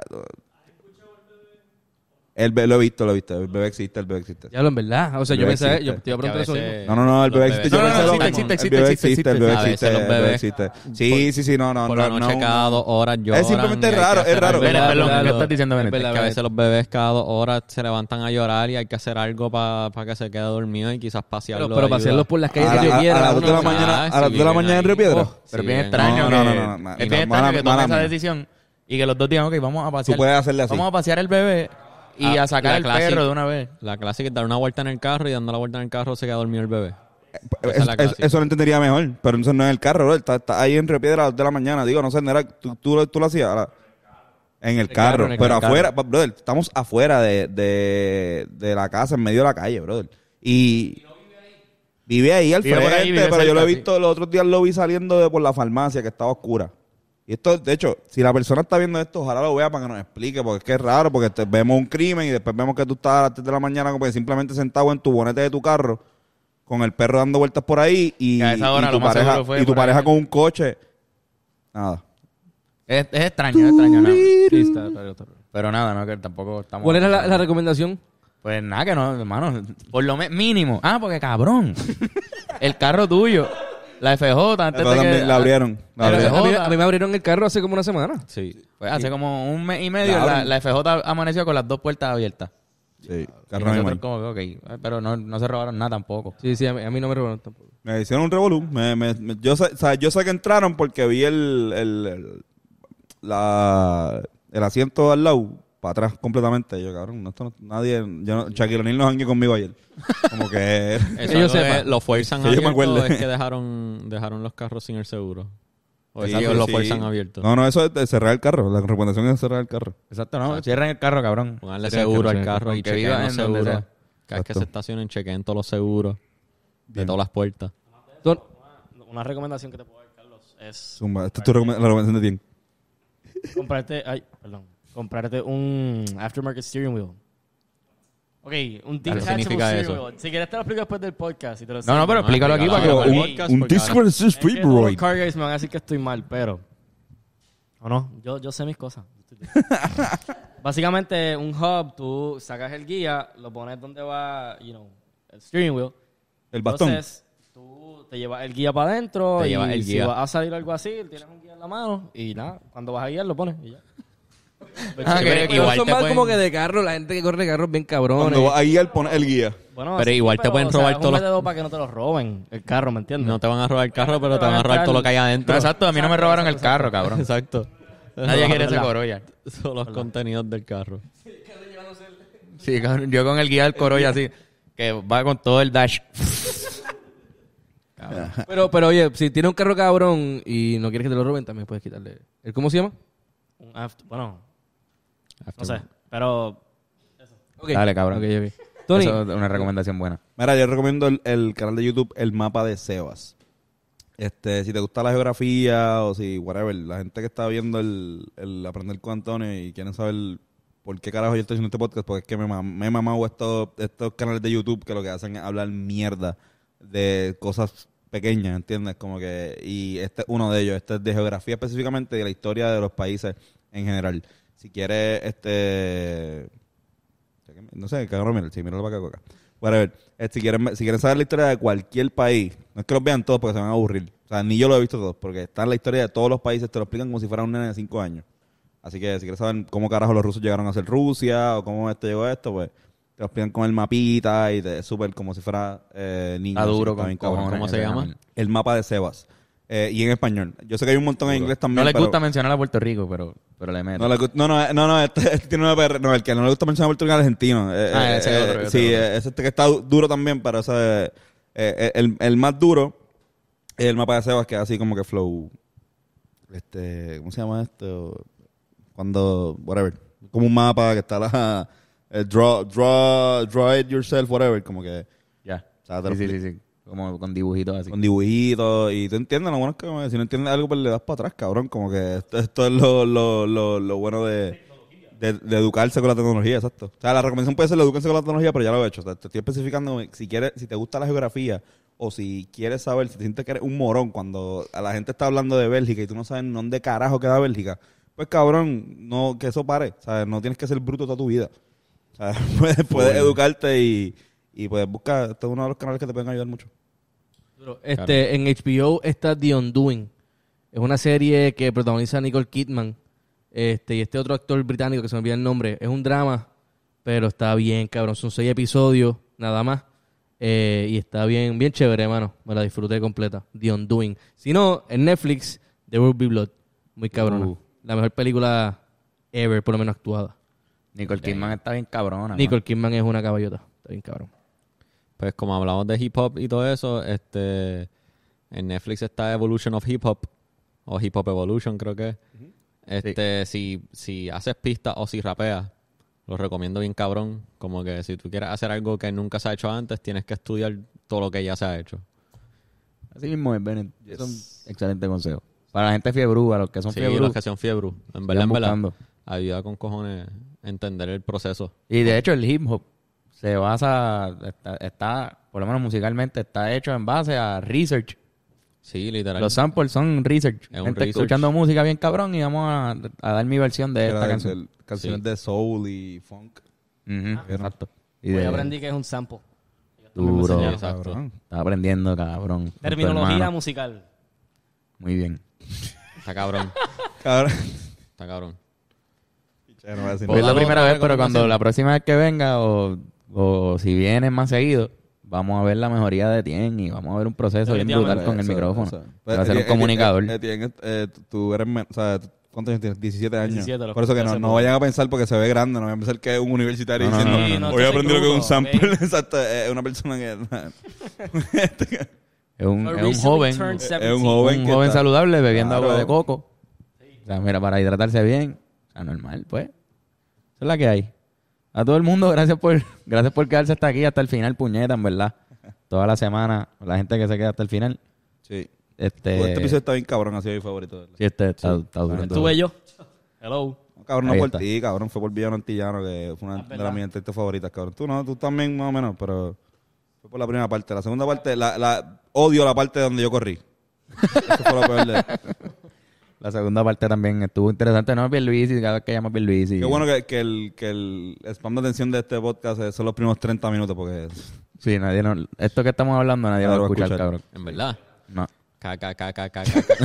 el bebé, lo he visto, lo he visto, el bebé existe, el bebé existe. Ya lo en verdad. O sea, El yo bebé pensaba, existe. yo te iba a Que a preguntar eso veces- mismo. No, no, no, el bebé Los existe. Yo bebés- pensé No, no, lo no, mismo. existe, El bebé existe, existe, el existe. bebé A veces existe, los el bebé bebés existe. Sí, sí, sí, no, no, Por no, la noche no, cada no. dos horas lloran. simplemente y hay que raro, es hacer raro. algo. Perdón, perdón, verdad, ¿qué lo- estás diciendo, es Benete? verdad. Que a veces los bebés cada dos horas se levantan a llorar y hay que hacer algo para que se quede dormido y quizás pasearlo. Pero, pero ayuda. pasearlos por las calles A, de la- Río a- Piedra. a las dos de la uno- mañana, Ah, a sí, las dos de la viven mañana en ahí. Río Piedra. Oh, Pero Sí, bien bien. extraño No, que, no, no, no, no, es no, bien extraño mala- que tomen mala esa mía. decisión y que los dos digan, ok, vamos a pasear. Tú puedes hacerle así. Vamos a pasear el bebé y Ah, a sacar la el clásica- perro de una vez. La clásica es dar una vuelta en el carro y dando la vuelta en el carro se queda dormido el bebé. Esa es Es- la es- clásica. eso lo entendería mejor, pero eso no es el carro, bro. Está, está ahí en Río Piedra a las dos de la mañana. Digo, no sé, no era, tú, tú, lo- tú lo hacías. Ahora, en el carro, carro, en el pero carro. afuera, brother, estamos afuera de, de, de la casa, en medio de la calle, brother. Y vive ahí al Vive por frente, ahí, vive pero yo lo he cerca, visto, los otros días lo vi saliendo de por la farmacia, que estaba oscura. Y esto, de hecho, si la persona está viendo esto, ojalá lo vea para que nos explique, porque es que es raro, porque te- vemos un crimen y después vemos que tú estás a las tres de la mañana como que simplemente sentado en tu bonete de tu carro, con el perro dando vueltas por ahí y, Que a esa hora y tu lo más pareja, seguro fue y tu por pareja ahí. con un coche. Nada. Es, es extraño, es extraño. ¿no? Sí, está raro, está raro. Pero nada, no, que tampoco estamos... ¿Cuál era la, la recomendación? Pues nada, que no, hermano. Por lo me- mínimo. Ah, porque cabrón. El carro tuyo. La F J antes Pero de también que... la abrieron. La Pero- abrieron. A mí, a mí me abrieron el carro hace como una semana. Sí. Pues hace como un mes y medio La la, abren. la F J amaneció con las dos puertas abiertas. Sí, Y carro nosotros animal. como que, ok. Pero no, no se robaron nada tampoco. Sí, sí, a mí, a mí no me robaron tampoco. Me hicieron un revolú. Me, me, me- yo, sé, o sea, yo sé que entraron porque vi el, el, el, la, el asiento al lado, para atrás completamente. Yo, cabrón, no, esto no- nadie... Yo no, Shaquille O'Neal no jangueó conmigo ayer. Como que... Eso Que yo algo sepa. que lo fuerzan Que yo me abierto acuerde. es que dejaron, dejaron los carros sin el seguro. O Sí, ellos lo sí. fuerzan abierto. No, no, eso es de cerrar el carro. La recomendación es cerrar el carro. Exacto, no. Cierren el carro, cabrón. Pónganle Cierren el seguro carro, al cierren el carro y Aunque chequen viva los en donde seguros. sea. Cada vez que Exacto. se estacionen, chequen todos los seguros de todas las puertas. Don- Una recomendación que te puedo dar, Carlos, es Zumba, esta es tu recome- la recomendación de Tien. comprarte, ay, perdón, comprarte un aftermarket steering wheel. Ok, un ¿Qué detachable significa steering eso? wheel. Si quieres te lo explico después del podcast. Y te lo No, no, pero No, explícalo aquí para que... explícalo. Un, podcast un porque disco ahora- de Es que todos los Speedroid. car guys me van a decir que estoy mal, pero... ¿O no? Yo, yo sé mis cosas. Básicamente, un hub, tú sacas el guía, lo pones donde va, you know, el steering wheel. El bastón. Entonces, tú te llevas el guía para adentro Te y llevas el si guía. vas a salir algo así, tienes un guía en la mano y nada, cuando vas a guiar lo pones y ya. Ah, que- Pero igual son te más pueden- como que de carro, la gente que corre carros bien cabrones. Cuando va ahí él pone el guía. Bueno, Pero igual te pueden o sea, robar es un todos los- método para que no te lo roben el carro, ¿me entiendes? No te van a robar el carro, pero te van a robar todo lo que hay adentro. No, exacto, a mí no me robaron el carro, cabrón. Exacto. Nadie quiere ese ¿Verdad? Corolla. Son los contenidos del carro. Sí, cabrón, yo con el guía del Corolla así, que va con todo el dash. Pero, pero oye, si tienes un carro cabrón y no quieres que te lo roben, también puedes quitarle. ¿El cómo se llama? Un after- bueno, no sé, pero Ok. Dale, cabrón. Ok, ok. Tony, Eso es una recomendación buena. Mira, yo recomiendo el, el canal de YouTube El Mapa de Sebas. Este, si te gusta la geografía o si, whatever, la gente que está viendo el, el Aprender con Antonio y quieren saber por qué carajo yo estoy haciendo este podcast, porque es que me, mam- me he mamado estos, estos canales de YouTube que lo que hacen es hablar mierda de cosas pequeñas, ¿entiendes? Como que, y este es uno de ellos, este es de geografía específicamente y de la historia de los países en general. Si quieres, este... No sé, cabrón, mira, sí, míralo para acá, coca. Whatever. Eh, si, quieren, si quieren saber la historia de cualquier país, no es que los vean todos porque se van a aburrir. O sea, ni yo lo he visto todos, porque está en la historia de todos los países, te lo explican como si fuera un nene de cinco años. Así que si quieres saber cómo carajo los rusos llegaron a ser Rusia o cómo este llegó a esto, pues te lo explican con el mapita y te súper como si fuera eh, niño. Está así, duro está con bien cabrón. cojones ¿Cómo se ese llama? canal. El mapa de Sebas. Eh, y en español. Yo sé que hay un montón en inglés también. No les pero- gusta mencionar a Puerto Rico, pero, pero le meto. No, le gusta- no, no, no, no, este, este tiene una P R, no, el que no le gusta mencionar Puerto Rico es argentino. Eh, Ah, eh, ese eh, otro, ese sí, otro. eh, ese este que está du- duro también, pero ese, eh, eh, el, el más duro es el mapa de Sebas, que es así como que flow, este, ¿cómo se llama esto? Cuando, whatever, como un mapa que está la, eh, draw, draw, draw it yourself, whatever, como que, Ya. o sea, te lo Sí, sí, sí, explico. sí. Como con dibujitos así. Con dibujitos y tú entiendes, lo bueno es que como que si no entiendes algo pues le das para atrás, cabrón, como que esto, esto es lo, lo, lo, lo bueno de, de, de educarse con la tecnología, exacto. O sea, la recomendación puede ser educarse con la tecnología, pero ya lo he hecho. O sea, te estoy especificando si quieres, si te gusta la geografía o si quieres saber, si te sientes que eres un morón cuando a la gente está hablando de Bélgica y tú no sabes dónde carajo queda Bélgica, pues cabrón, no que eso pare, ¿sabes? No tienes que ser bruto toda tu vida. O sea, puedes, puedes educarte y, y puedes buscar, este es uno de los canales que te pueden ayudar mucho. este, en H B O está The Undoing. Es una serie que protagoniza Nicole Kidman. Este, y este otro actor británico que se me olvida el nombre. Es un drama, pero está bien, cabrón. Son seis episodios, nada más. Eh, y está bien, bien chévere, hermano. Me la disfruté completa. The Undoing. Si no, en Netflix, There Will Be Blood. Muy cabrona. Uh. La mejor película ever, por lo menos actuada. Nicole Kidman está bien cabrona. Nicole Kidman es una caballota. Está bien cabrón. Pues como hablamos de hip hop y todo eso, este en Netflix está Evolution of Hip Hop o Hip Hop Evolution creo que es. Este si si haces pistas o si rapeas, lo recomiendo bien cabrón, como que si tú quieres hacer algo que nunca se ha hecho antes, tienes que estudiar todo lo que ya se ha hecho. Así mismo es, Bennett. Es un excelente consejo. Para la gente fiebrú, a los que son Sí, fiebrú. los que son fiebre. En verdad, Sigan en verdad. buscando. Ayuda con cojones a entender el proceso. Y de hecho el hip hop se basa, está, está, por lo menos musicalmente, está hecho en base a research. Sí, literal. Los samples son research. Es un Gente research. escuchando música bien cabrón y vamos a, a dar mi versión de Era esta de- canción. de- canciones Sí. de soul y funk. Ujú, exacto. Y Yo de, aprendí que es un sample. duro. Sí, exacto. Cabrón. Estaba aprendiendo, cabrón. con tu Terminología hermano. musical. Muy bien. Está cabrón. Cabrón. Está cabrón. Che, no voy a decir Pues es nada. la primera otra vez, pero cuando recomendación. la próxima vez que venga o, o si viene más seguido, vamos a ver la mejoría de Tien y vamos a ver un proceso bien brutal con el Eso, micrófono. eso. Va a ser un Etienne- comunicador. Etienne, eh, tú eres, men- o sea, ¿cuántos años tienes? diecisiete años. diecisiete, lo Por eso que escuché no, hace no poco. vayan a pensar porque se ve grande, no vayan a pensar que es un universitario No, no, diciendo, no, no, no. voy a No, aprender lo que es un estoy sample. crudo, ¿ok? Exacto, es una persona que... Es un, A es un recently joven, turned es un seventeen. joven un que joven está- saludable bebiendo Claro. agua de coco. O sea, mira, para hidratarse bien. O sea, normal, pues. Esa es la que hay. A todo el mundo, gracias por gracias por quedarse hasta aquí, hasta el final, puñeta, en verdad. Toda la semana, la gente que se queda hasta el final. Sí. Este, Este episodio está bien cabrón, ha sido mi favorito. sí, este está, está duro. Estuve yo. Hello. No, cabrón, no Ahí por está. ti, cabrón, fue por Villano Antillano, que fue una Es de verdad. las mis artistas favoritas, cabrón. Tú no, tú también más o menos, pero fue por la primera parte. La segunda parte, la, la odio la parte donde yo corrí. Eso fue lo peor de... La segunda parte también estuvo interesante. No, Pierluisi, cada vez que llama Pierluisi. Qué bueno que, que el, que el spam de atención de este podcast eh, son los primeros treinta minutos, porque... Sí, nadie no, esto que estamos hablando nadie Nadie lo va a lo va a escuchar, escuchar. cabrón. En verdad. No. Ca, ca, ca, ca, ca, ca, ca.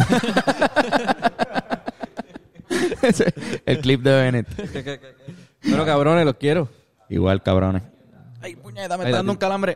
Ese- el clip de Bennett. Bueno, cabrones, los quiero. Igual, cabrones. Ay, puñeta, me está dando un calambre.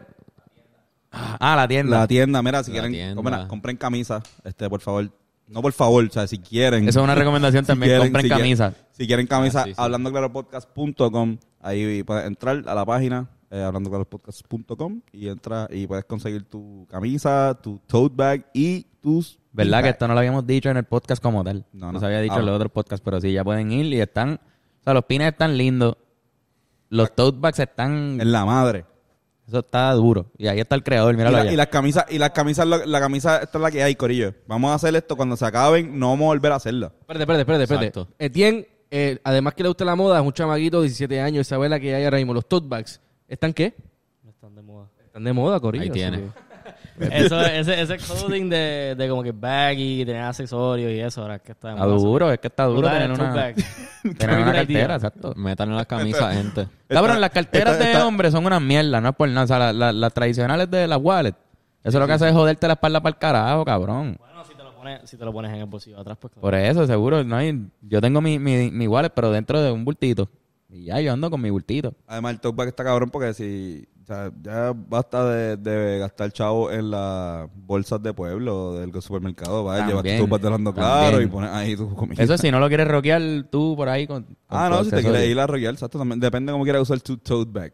Ah, la tienda. La tienda, mira, si La quieren, tienda. compren, compren camisas, este, por favor. No, por favor, o sea, si quieren... Eso es una recomendación si también. quieren- Compren si quieren- camisas. Si quieren camisas, Ah, sí, sí. hablando claro podcast punto com, ahí puedes entrar a la página, eh, hablando claro podcast punto com, y entra y puedes conseguir tu camisa, tu tote bag y tus... ¿Verdad que beanbag. esto no lo habíamos dicho en el podcast como tal? No, No, no. se había dicho Ah. en los otros podcasts, pero sí, ya pueden ir y están... O sea, los pines están lindos. Los tote bags están... En la madre. Eso está duro. Y ahí está el creador, Y, míralo la- allá. y las camisas, y las camisas, la, la camisa, esta es la que hay, corillo. Vamos a hacer esto cuando se acaben, no vamos a volver a hacerla. Espérate, espérate, espérate. espérate. Exacto. Etienne, eh, además que le gusta la moda, es un chamaguito de diecisiete años, Isabela, que hay ahora mismo. Los tote bags, ¿están qué? No están de moda. Están de moda, corillo. Ahí así tiene. que- Eso, ese, ese clothing de, de como que baggy, tener accesorios y eso, ahora es que está de Está moda. duro, es que está duro Brutal, tener tote una, bag. tener una Great idea. cartera, exacto. Metan en las camisas, gente. Cabrón, las carteras esta- de esta- hombres son una mierda, no es por nada. O sea, la- la- las tradicionales de las wallets, eso lo que hace es joderte la espalda para el carajo, cabrón. Bueno, si te lo pones, si te lo pones en el bolsillo de atrás, pues claro. Por eso, seguro, no hay, yo tengo mi, mi, mi wallet, pero dentro de un bultito. Y ya, yo ando con mi bultito. Además, el tote bag está cabrón porque si... O sea, ya basta de, de gastar chavo en las bolsas de pueblo del supermercado. Vaya, llevas tu También, tote bag de Orlando Claro también. y pones ahí tu comida. Eso si no lo quieres rockear tú por ahí con, con Ah, tu no, si te accesorio. quieres ir a Royal, exacto. También depende de cómo quieras usar tu tote bag.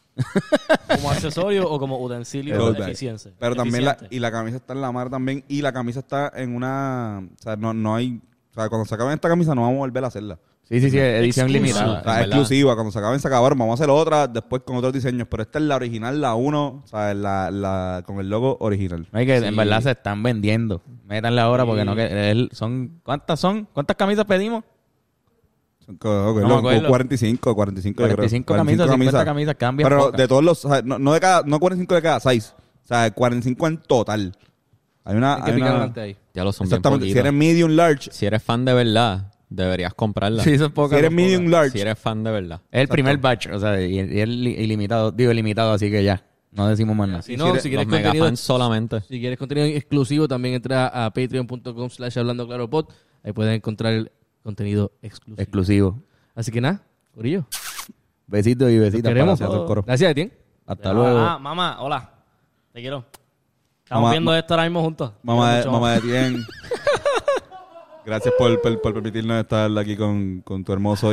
Como accesorio o como utensilio Tote de bag. eficiencia. Pero también la, Eficiente. y la camisa está en la mar también. Y la camisa está en una... O sea, no, no hay... O sea, cuando se acaben esta camisa no vamos a volver a hacerla. Sí, sí, sí, edición Exclusive. O limitada. sea, ¿verdad? exclusiva. Cuando se acaben se acabaron. Vamos a hacer otra después con otros diseños. Pero esta es la original, la uno. O sea, la, la, con el logo original. No, y que Sí. en verdad se están vendiendo. Métanle ahora porque no que él- son ¿cuántas son? ¿Cuántas camisas pedimos? Son co- co- No me lo- acuerdo. cuarenta y cinco, cuarenta y cinco, yo creo. cuarenta y cinco camisas, cincuenta camisas, quedan bien Pero pocas. de todos los, o sea, no, no de cada, no cuarenta y cinco de cada seis. O sea, cuarenta y cinco en total. Hay una, Hay que hay picar una- adelante ahí. Ya lo son bien exactamente. Si poquitas. eres medium large, Si eres fan de verdad, deberías comprarla. Sí, son pocas. si eres son medium pocas. large, Si eres fan de verdad. Es el primer batch, o sea, y, y es li- ilimitado, digo ilimitado, así que ya, no decimos más nada. Si no, si quieres Los contenido, megafans solamente. si quieres contenido exclusivo, también entra a patreon punto com slash hablando claro pod. Ahí puedes encontrar el contenido exclusivo. Exclusivo. Así que nada, corillo. Besitos y besitas para Queremos. hacer el coro. Gracias, Etienne. Hasta Ah, luego. Ah, mamá, hola. Te quiero. Estamos Mamá, viendo ma- esto ahora mismo juntos. mamá, de, Te quiero mucho, mamá de Tien. Gracias por, por, por permitirnos estar aquí con, con tu hermoso